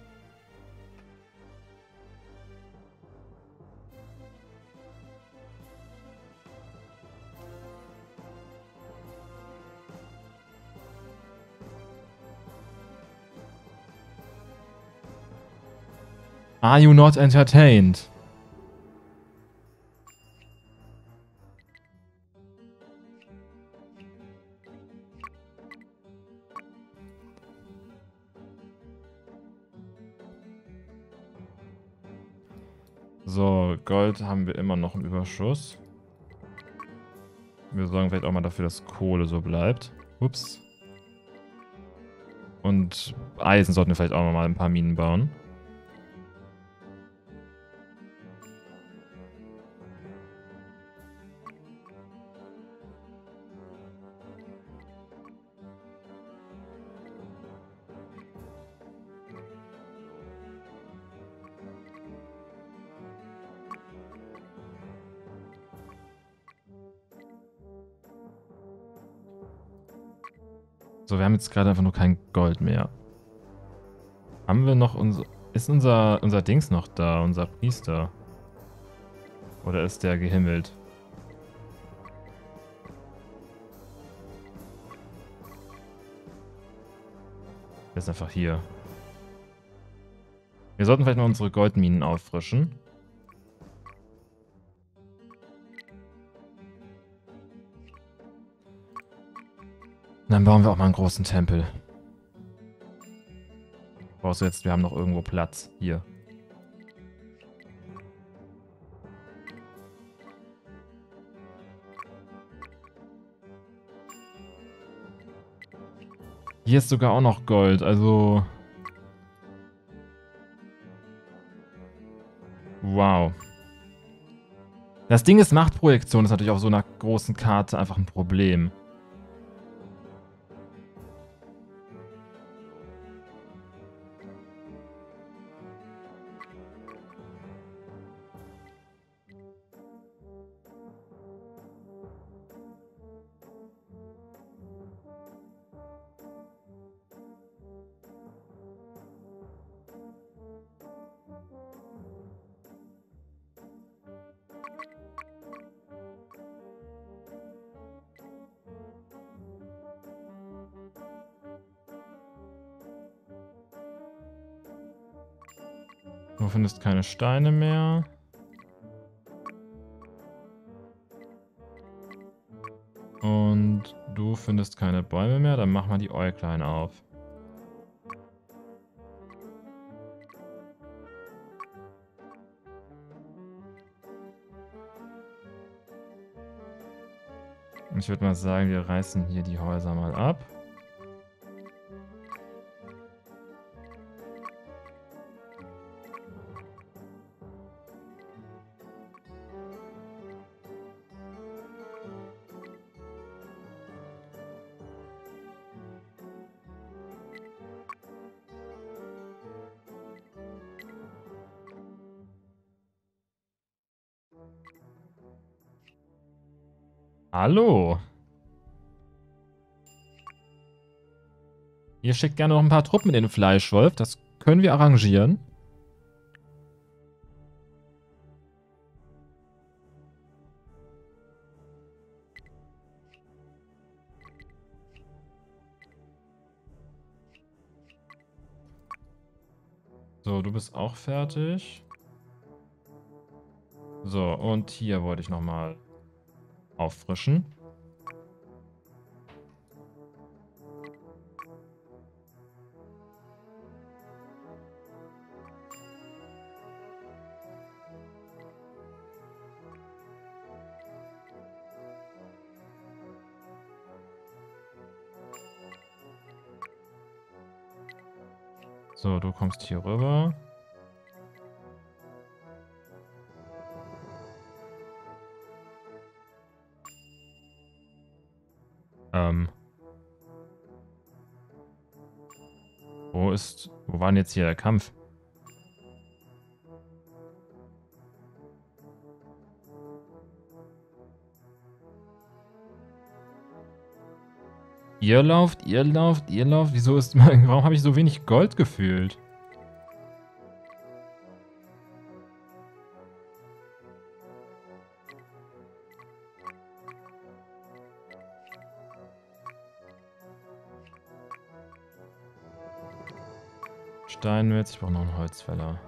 Are you not entertained? So, Gold haben wir immer noch im Überschuss. Wir sorgen vielleicht auch mal dafür, dass Kohle so bleibt. Ups. Und Eisen sollten wir vielleicht auch noch mal ein paar Minen bauen. So, wir haben jetzt gerade einfach nur kein Gold mehr. Haben wir noch unser... Ist unser, unser Dings noch da, unser Priester? Oder ist der gehimmelt? ist einfach hier. Wir sollten vielleicht noch unsere Goldminen auffrischen. Dann bauen wir auch mal einen großen Tempel. Brauchst du jetzt, wir haben noch irgendwo Platz. Hier. Hier ist sogar auch noch Gold, also... Wow. Das Ding ist, Machtprojektion ist natürlich auf so einer großen Karte einfach ein Problem. Du findest keine Steine mehr. Und du findest keine Bäume mehr. Dann mach mal die Äuglein auf. Ich würde mal sagen, wir reißen hier die Häuser mal ab. Hallo. Ihr schickt gerne noch ein paar Truppen in den Fleischwolf. Das können wir arrangieren. So, du bist auch fertig. So, und hier wollte ich nochmal auffrischen. So, du kommst hier rüber. Ähm. Wo ist... Wo war denn jetzt hier der Kampf? Ihr lauft, ihr lauft, ihr lauft. Wieso ist... Warum habe ich so wenig Gold gefühlt? Steinmetz, ich brauche noch einen Holzfäller.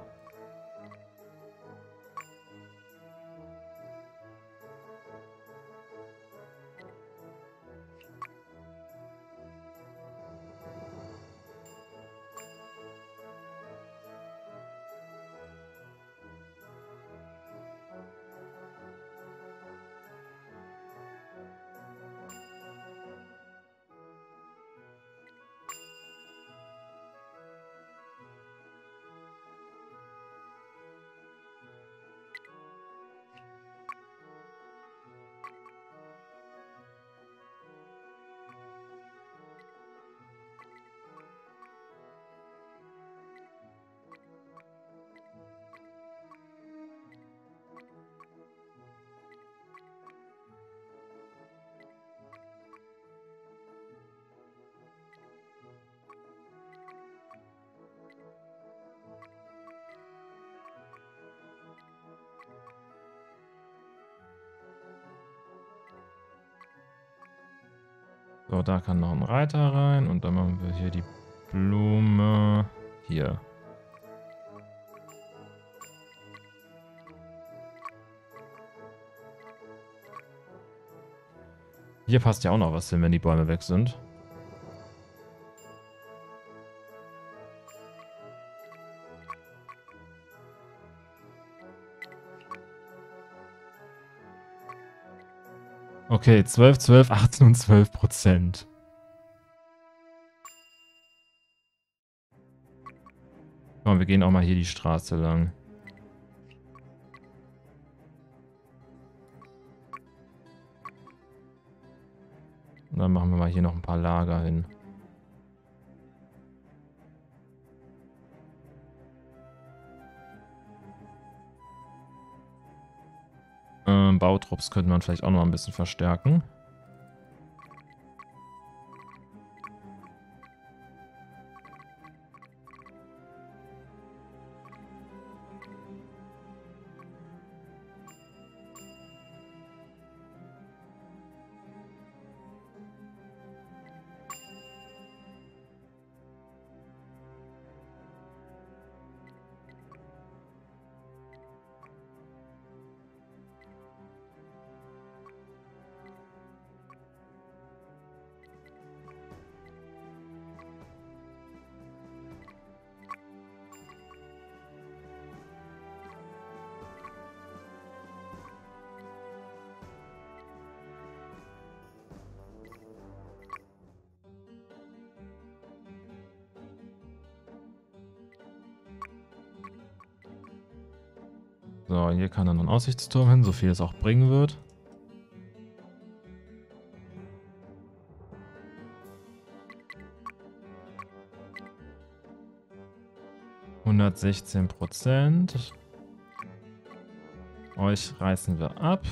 So, da kann noch ein Reiter rein und dann machen wir hier die Blume. Hier. Hier passt ja auch noch was hin, wenn die Bäume weg sind. Okay, zwölf, zwölf, achtzehn und zwölf Prozent. Komm, wir gehen auch mal hier die Straße lang. Und dann machen wir mal hier noch ein paar Lager hin. Ähm, Bautrupps könnte man vielleicht auch noch ein bisschen verstärken. So, hier kann dann ein Aussichtsturm hin, so viel es auch bringen wird. hundertsechzehn Prozent. Euch reißen wir ab.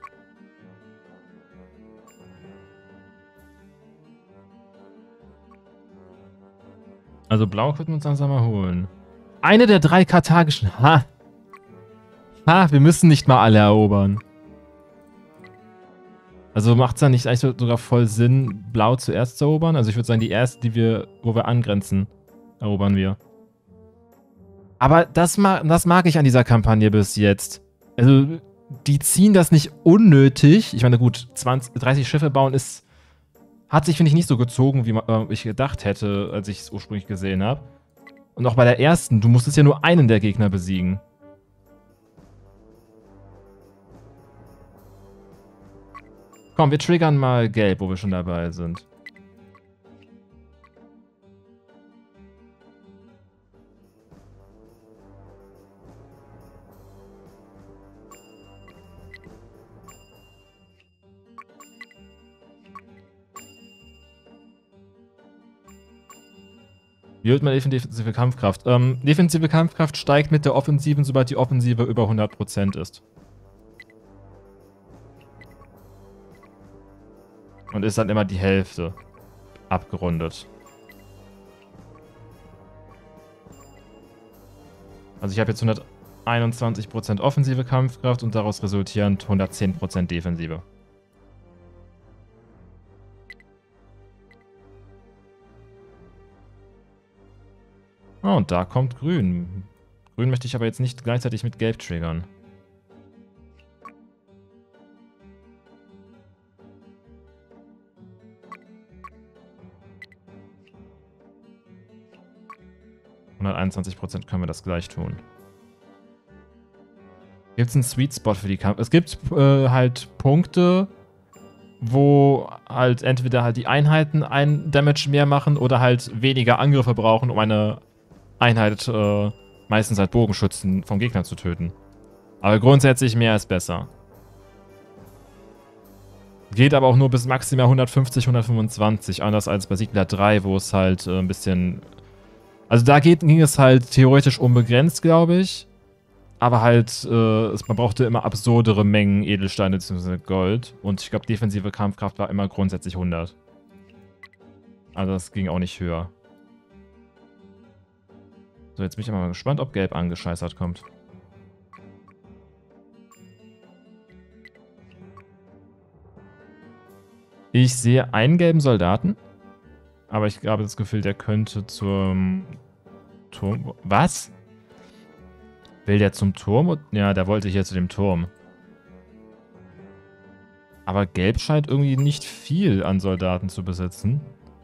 Also Blau könnten wir uns langsam mal holen. Eine der drei karthagischen. Ha! Ha, wir müssen nicht mal alle erobern. Also macht es dann nicht eigentlich sogar voll Sinn, Blau zuerst zu erobern? Also ich würde sagen, die erste, die wir, wo wir angrenzen, erobern wir. Aber das mag, das mag ich an dieser Kampagne bis jetzt. Also, die ziehen das nicht unnötig. Ich meine, gut, zwanzig, dreißig Schiffe bauen ist, hat sich, finde ich, nicht so gezogen, wie man, äh, ich gedacht hätte, als ich es ursprünglich gesehen habe. Und auch bei der ersten, du musstest ja nur einen der Gegner besiegen. Komm, wir triggern mal Gelb, wo wir schon dabei sind. Wie wird man defensive Kampfkraft? Ähm, defensive Kampfkraft steigt mit der Offensiven, sobald die Offensive über hundert Prozent ist. Und ist dann immer die Hälfte abgerundet. Also ich habe jetzt hunderteinundzwanzig Prozent offensive Kampfkraft und daraus resultierend hundertzehn Prozent Defensive. Oh, und da kommt Grün. Grün möchte ich aber jetzt nicht gleichzeitig mit Gelb triggern. hunderteinundzwanzig Prozent können wir das gleich tun. Gibt es einen Sweet Spot für die Kampf? Es gibt äh, halt Punkte, wo halt entweder halt die Einheiten ein Damage mehr machen oder halt weniger Angriffe brauchen, um eine Einheit, äh, meistens halt Bogenschützen, vom Gegner zu töten. Aber grundsätzlich mehr ist besser. Geht aber auch nur bis maximal hundertfünfzig, hundertfünfundzwanzig, anders als bei Siedler drei, wo es halt äh, ein bisschen... Also da geht, ging es halt theoretisch unbegrenzt, glaube ich. Aber halt, äh, es, man brauchte immer absurdere Mengen Edelsteine bzw. Gold. Und ich glaube, defensive Kampfkraft war immer grundsätzlich hundert. Also das ging auch nicht höher. So, jetzt bin ich aber mal gespannt, ob Gelb angescheißert kommt. Ich sehe einen gelben Soldaten. Aber ich habe das Gefühl, der könnte zum Turm... Was? Will der zum Turm? Ja, der wollte hier zu dem Turm. Aber Gelb scheint irgendwie nicht viel an Soldaten zu besitzen.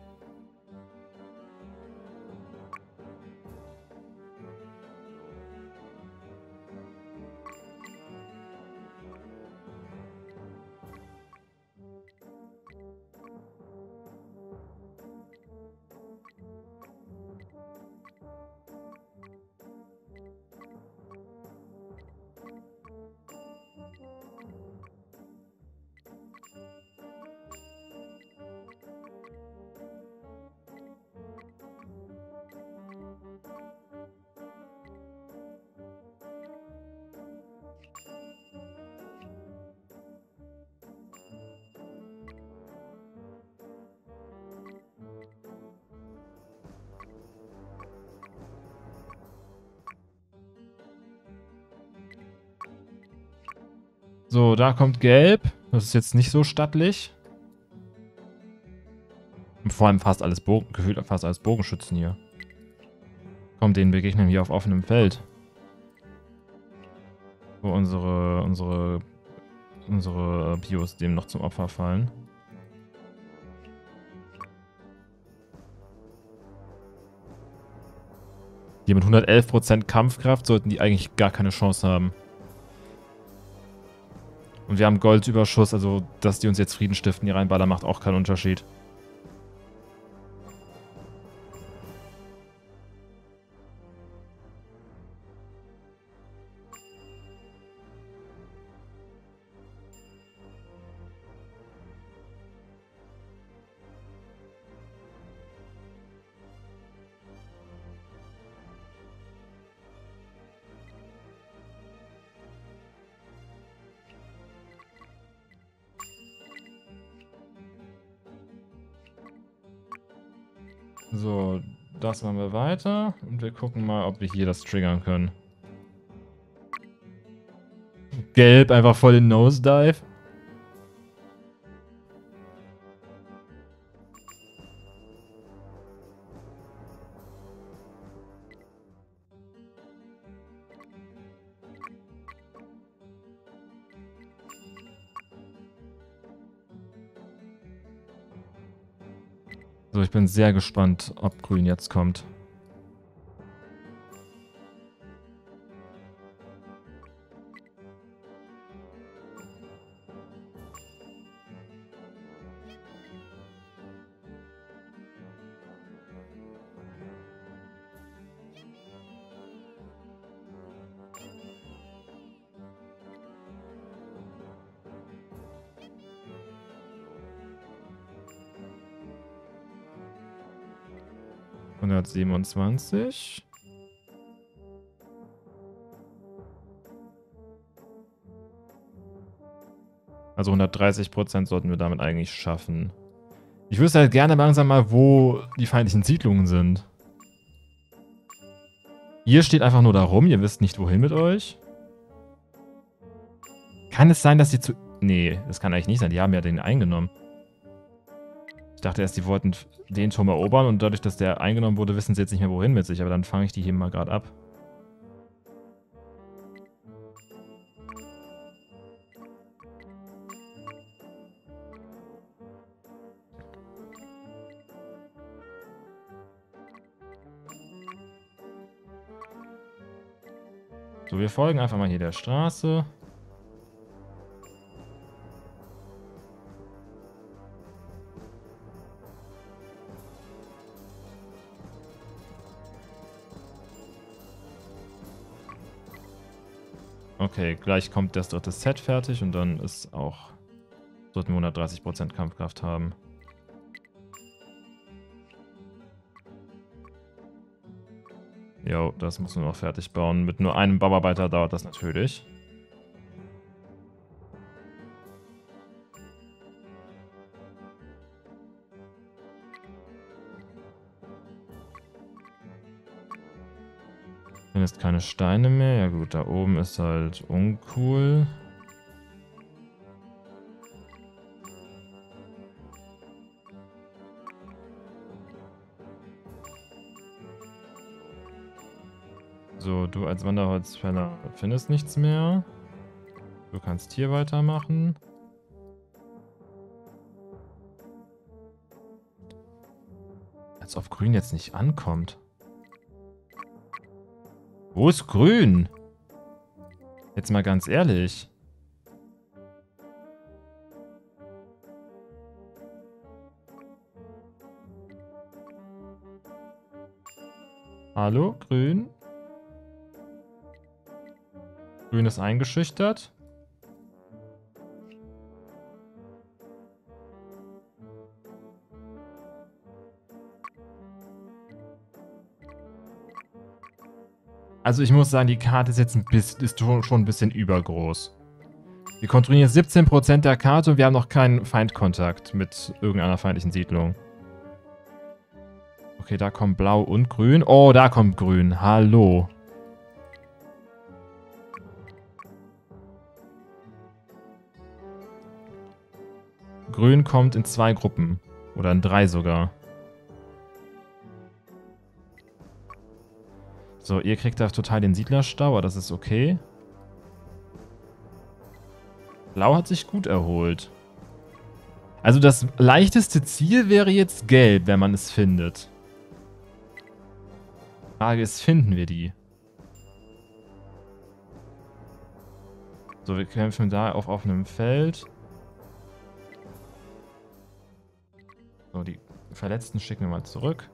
So, da kommt Gelb. Das ist jetzt nicht so stattlich. Und vor allem fast alles Bogen, gefühlt fast alles Bogenschützen hier. Komm, denen begegnen wir auf offenem Feld. Wo unsere, unsere, unsere Bios dem noch zum Opfer fallen. Die mit hundertelf Prozent Kampfkraft sollten die eigentlich gar keine Chance haben. Und wir haben Goldüberschuss, also dass die uns jetzt Frieden stiften, die reinballern, macht auch keinen Unterschied. So, das machen wir weiter. Und wir gucken mal, ob wir hier das triggern können. Gelb, einfach voll den Nosedive. So, ich bin sehr gespannt, ob Grün jetzt kommt. hundertsiebenundzwanzig. Also hundertdreißig Prozent sollten wir damit eigentlich schaffen. Ich wüsste halt gerne langsam mal, wo die feindlichen Siedlungen sind. Ihr steht einfach nur da rum, ihr wisst nicht, wohin mit euch. Kann es sein, dass die zu... Nee, das kann eigentlich nicht sein, die haben ja den eingenommen. Ich dachte erst, die wollten den Turm erobern und dadurch, dass der eingenommen wurde, wissen sie jetzt nicht mehr, wohin mit sich. Aber dann fange ich die hier mal gerade ab. So, wir folgen einfach mal hier der Straße. Okay, gleich kommt das dritte Set fertig und dann ist auch... sollten wir hundertdreißig Prozent Kampfkraft haben. Jo, das müssen wir noch fertig bauen. Mit nur einem Bauarbeiter dauert das natürlich. Dann ist keine Steine mehr. Ja gut, da oben ist halt uncool. So, du als Wanderholzfäller findest nichts mehr. Du kannst hier weitermachen. Als ob Grün jetzt nicht ankommt. Wo ist Grün? Jetzt mal ganz ehrlich. Hallo, Grün? Grün ist eingeschüchtert. Also ich muss sagen, die Karte ist jetzt ein bisschen, ist schon ein bisschen übergroß. Wir kontrollieren jetzt siebzehn Prozent der Karte und wir haben noch keinen Feindkontakt mit irgendeiner feindlichen Siedlung. Okay, da kommt Blau und Grün. Oh, da kommt Grün. Hallo. Grün kommt in zwei Gruppen. Oder in drei sogar. So, ihr kriegt da total den Siedlerstau, aber das ist okay. Blau hat sich gut erholt. Also das leichteste Ziel wäre jetzt Gelb, wenn man es findet. Die Frage ist, finden wir die? So, wir kämpfen da auf offenem Feld. So, die Verletzten schicken wir mal zurück.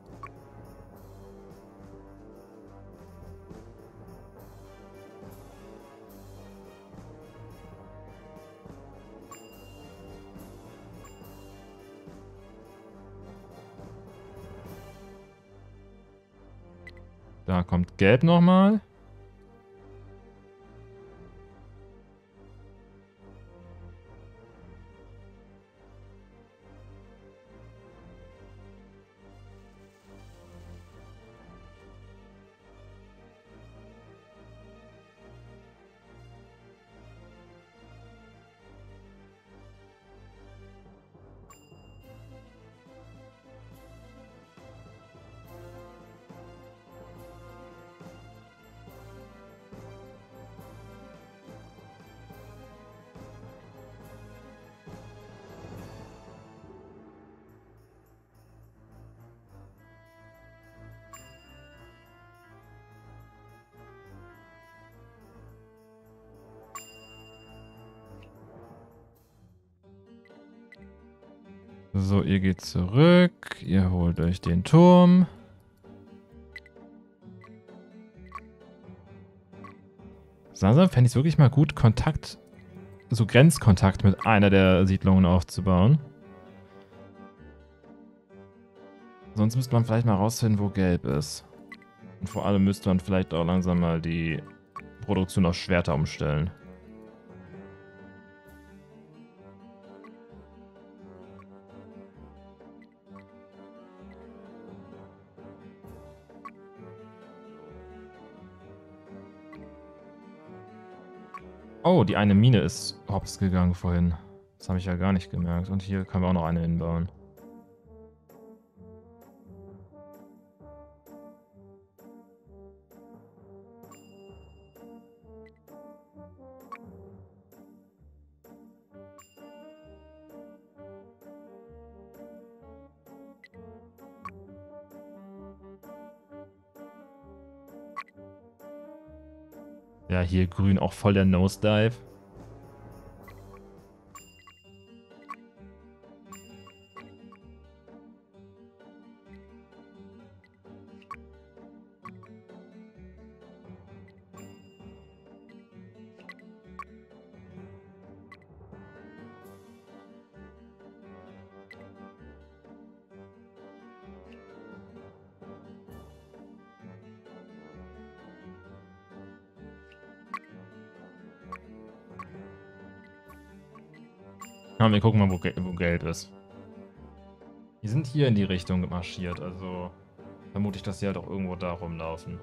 Da kommt Gelb nochmal. So, ihr geht zurück. Ihr holt euch den Turm. Langsam fände ich es wirklich mal gut, Kontakt, so Grenzkontakt mit einer der Siedlungen aufzubauen. Sonst müsste man vielleicht mal rausfinden, wo Gelb ist. Und vor allem müsste man vielleicht auch langsam mal die Produktion auf Schwerter umstellen. Oh, die eine Mine ist hops gegangen vorhin. Das habe ich ja gar nicht gemerkt. Und hier können wir auch noch eine hinbauen. Ja, hier grün auch voll der Nosedive. Ja, wir gucken mal, wo, Gel wo Gelb ist. Die sind hier in die Richtung marschiert, also vermute ich, dass sie halt auch irgendwo da rumlaufen.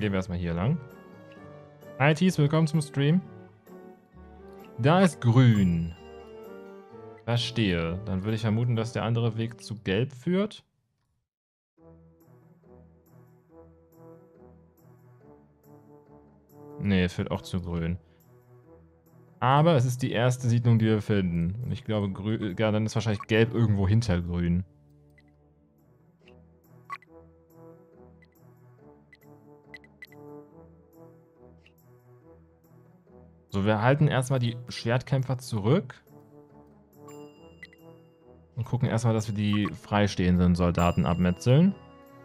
gehen wir erstmal hier lang. I Ts, willkommen zum Stream. Da ist grün. Verstehe. Dann würde ich vermuten, dass der andere Weg zu gelb führt. Nee, führt auch zu grün. Aber es ist die erste Siedlung, die wir finden. Und ich glaube, grün, ja, dann ist wahrscheinlich gelb irgendwo hinter grün. So, wir halten erstmal die Schwertkämpfer zurück. Und gucken erstmal, dass wir die freistehenden Soldaten abmetzeln.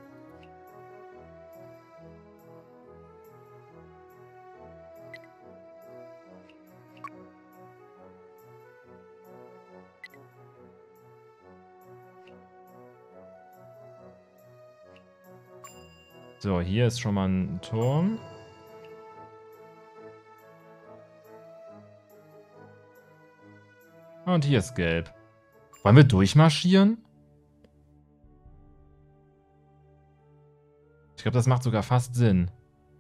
So, hier ist schon mal ein Turm. Und hier ist gelb. Wollen wir durchmarschieren? Ich glaube, das macht sogar fast Sinn.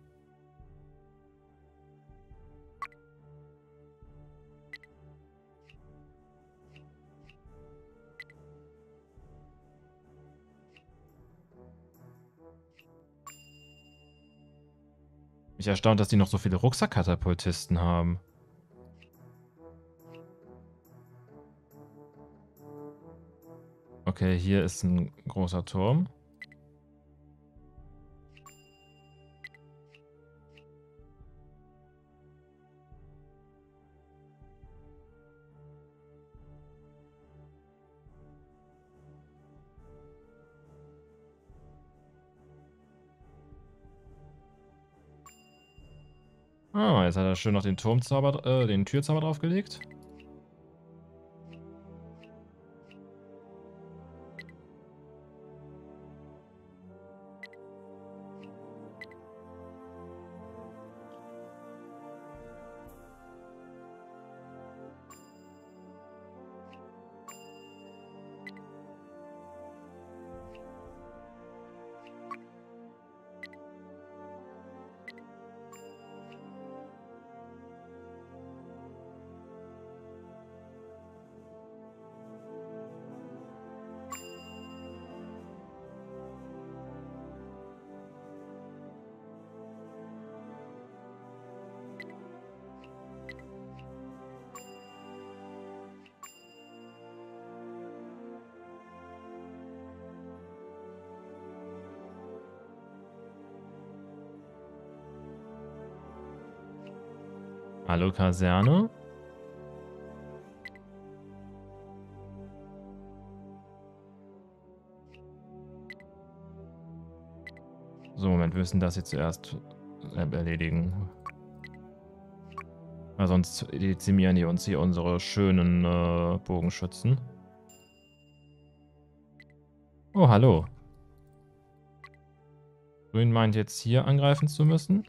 Mich erstaunt, dass die noch so viele Rucksackkatapultisten haben. Okay, hier ist ein großer Turm. Ah, jetzt hat er schön noch den Turmzauber, äh, den Türzauber draufgelegt. Hallo Kaserne. So, Moment, wir müssen das jetzt zuerst erledigen. Weil sonst dezimieren die uns hier unsere schönen äh, Bogenschützen. Oh, hallo. Grün meint jetzt hier angreifen zu müssen.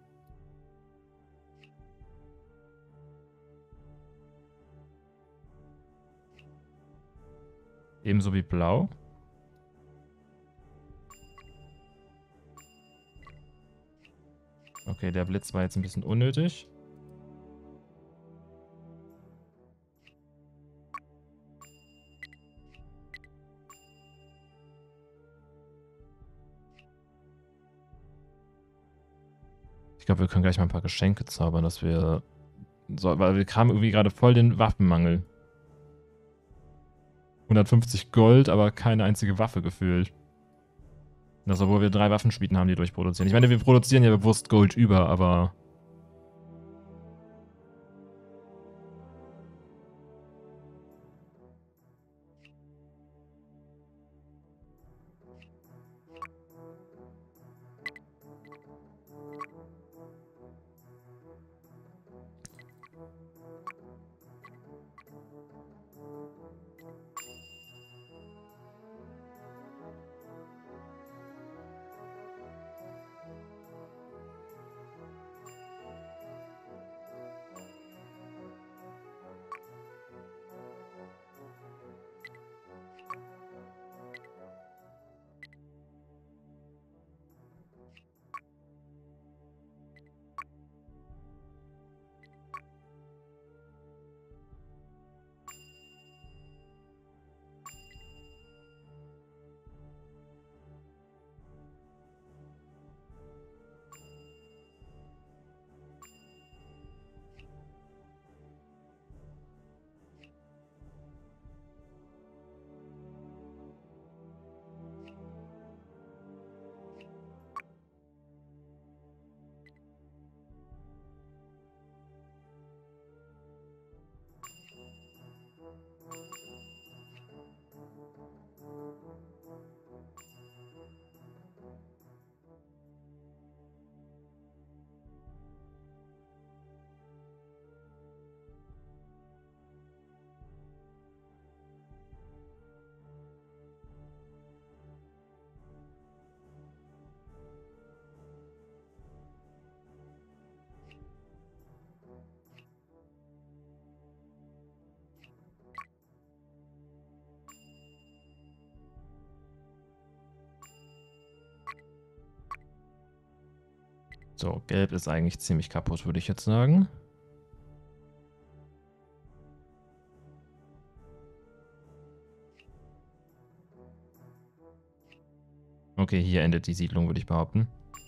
Ebenso wie Blau. Okay, der Blitz war jetzt ein bisschen unnötig. Ich glaube, wir können gleich mal ein paar Geschenke zaubern, dass wir... So, weil wir haben irgendwie gerade voll den Waffenmangel. hundertfünfzig Gold, aber keine einzige Waffe gefühlt. Das, obwohl wir drei Waffenschmieden haben, die durchproduzieren. Ich meine, wir produzieren ja bewusst Gold über, aber... So, Gelb ist eigentlich ziemlich kaputt, würde ich jetzt sagen. Okay, hier endet die Siedlung, würde ich behaupten.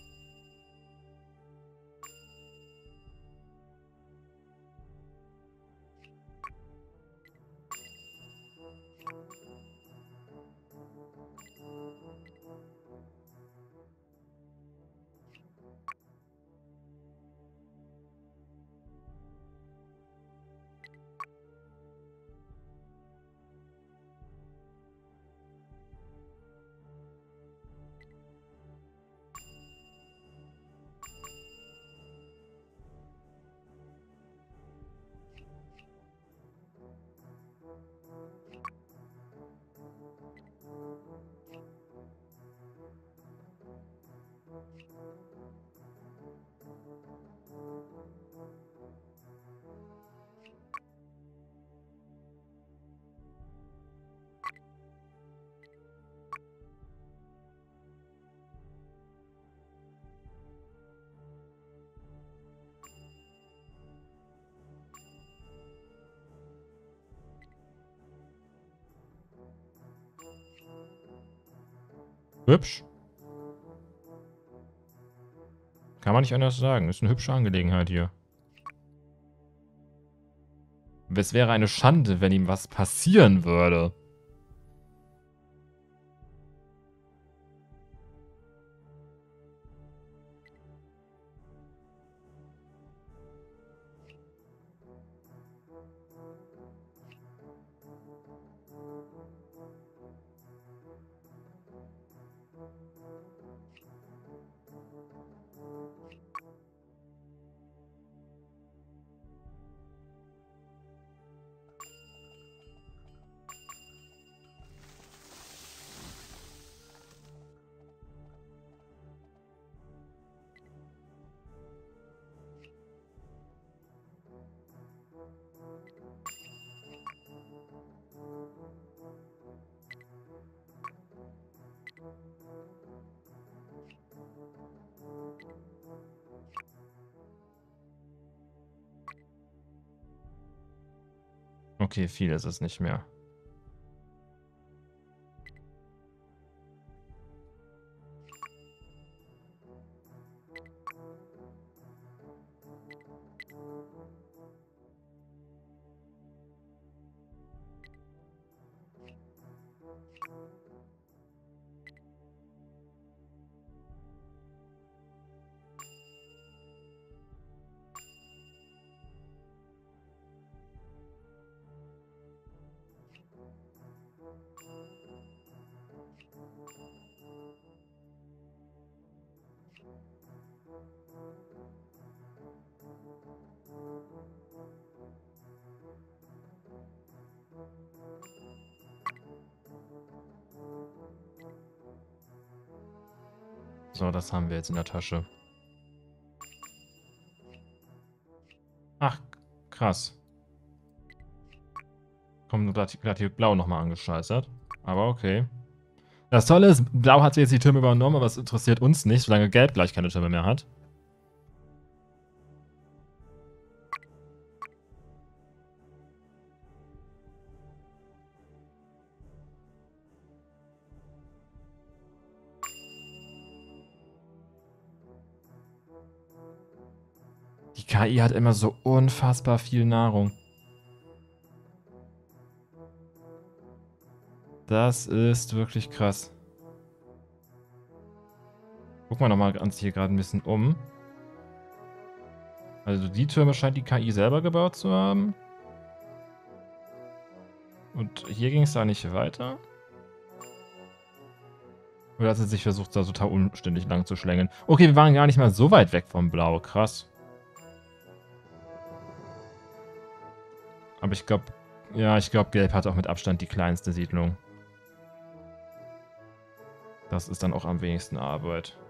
Hübsch. Kann man nicht anders sagen. Ist eine hübsche Angelegenheit hier. Es wäre eine Schande, wenn ihm was passieren würde. Okay, viel ist es nicht mehr. So, das haben wir jetzt in der Tasche. Ach, krass. Kommt gerade hier Blau nochmal angescheißert. Aber okay. Das Tolle ist, Blau hat jetzt die Türme übernommen, aber es interessiert uns nicht, solange Gelb gleich keine Türme mehr hat. Die K I hat immer so unfassbar viel Nahrung. Das ist wirklich krass. Gucken wir nochmal uns hier gerade ein bisschen um. Also die Türme scheint die K I selber gebaut zu haben. Und hier ging es da nicht weiter. Oder hat sie sich versucht, da total unständig lang zu schlängeln? Okay, wir waren gar nicht mal so weit weg vom Blau. Krass. Aber ich glaube, ja, ich glaube, Gelb hat auch mit Abstand die kleinste Siedlung. Das ist dann auch am wenigsten Arbeit.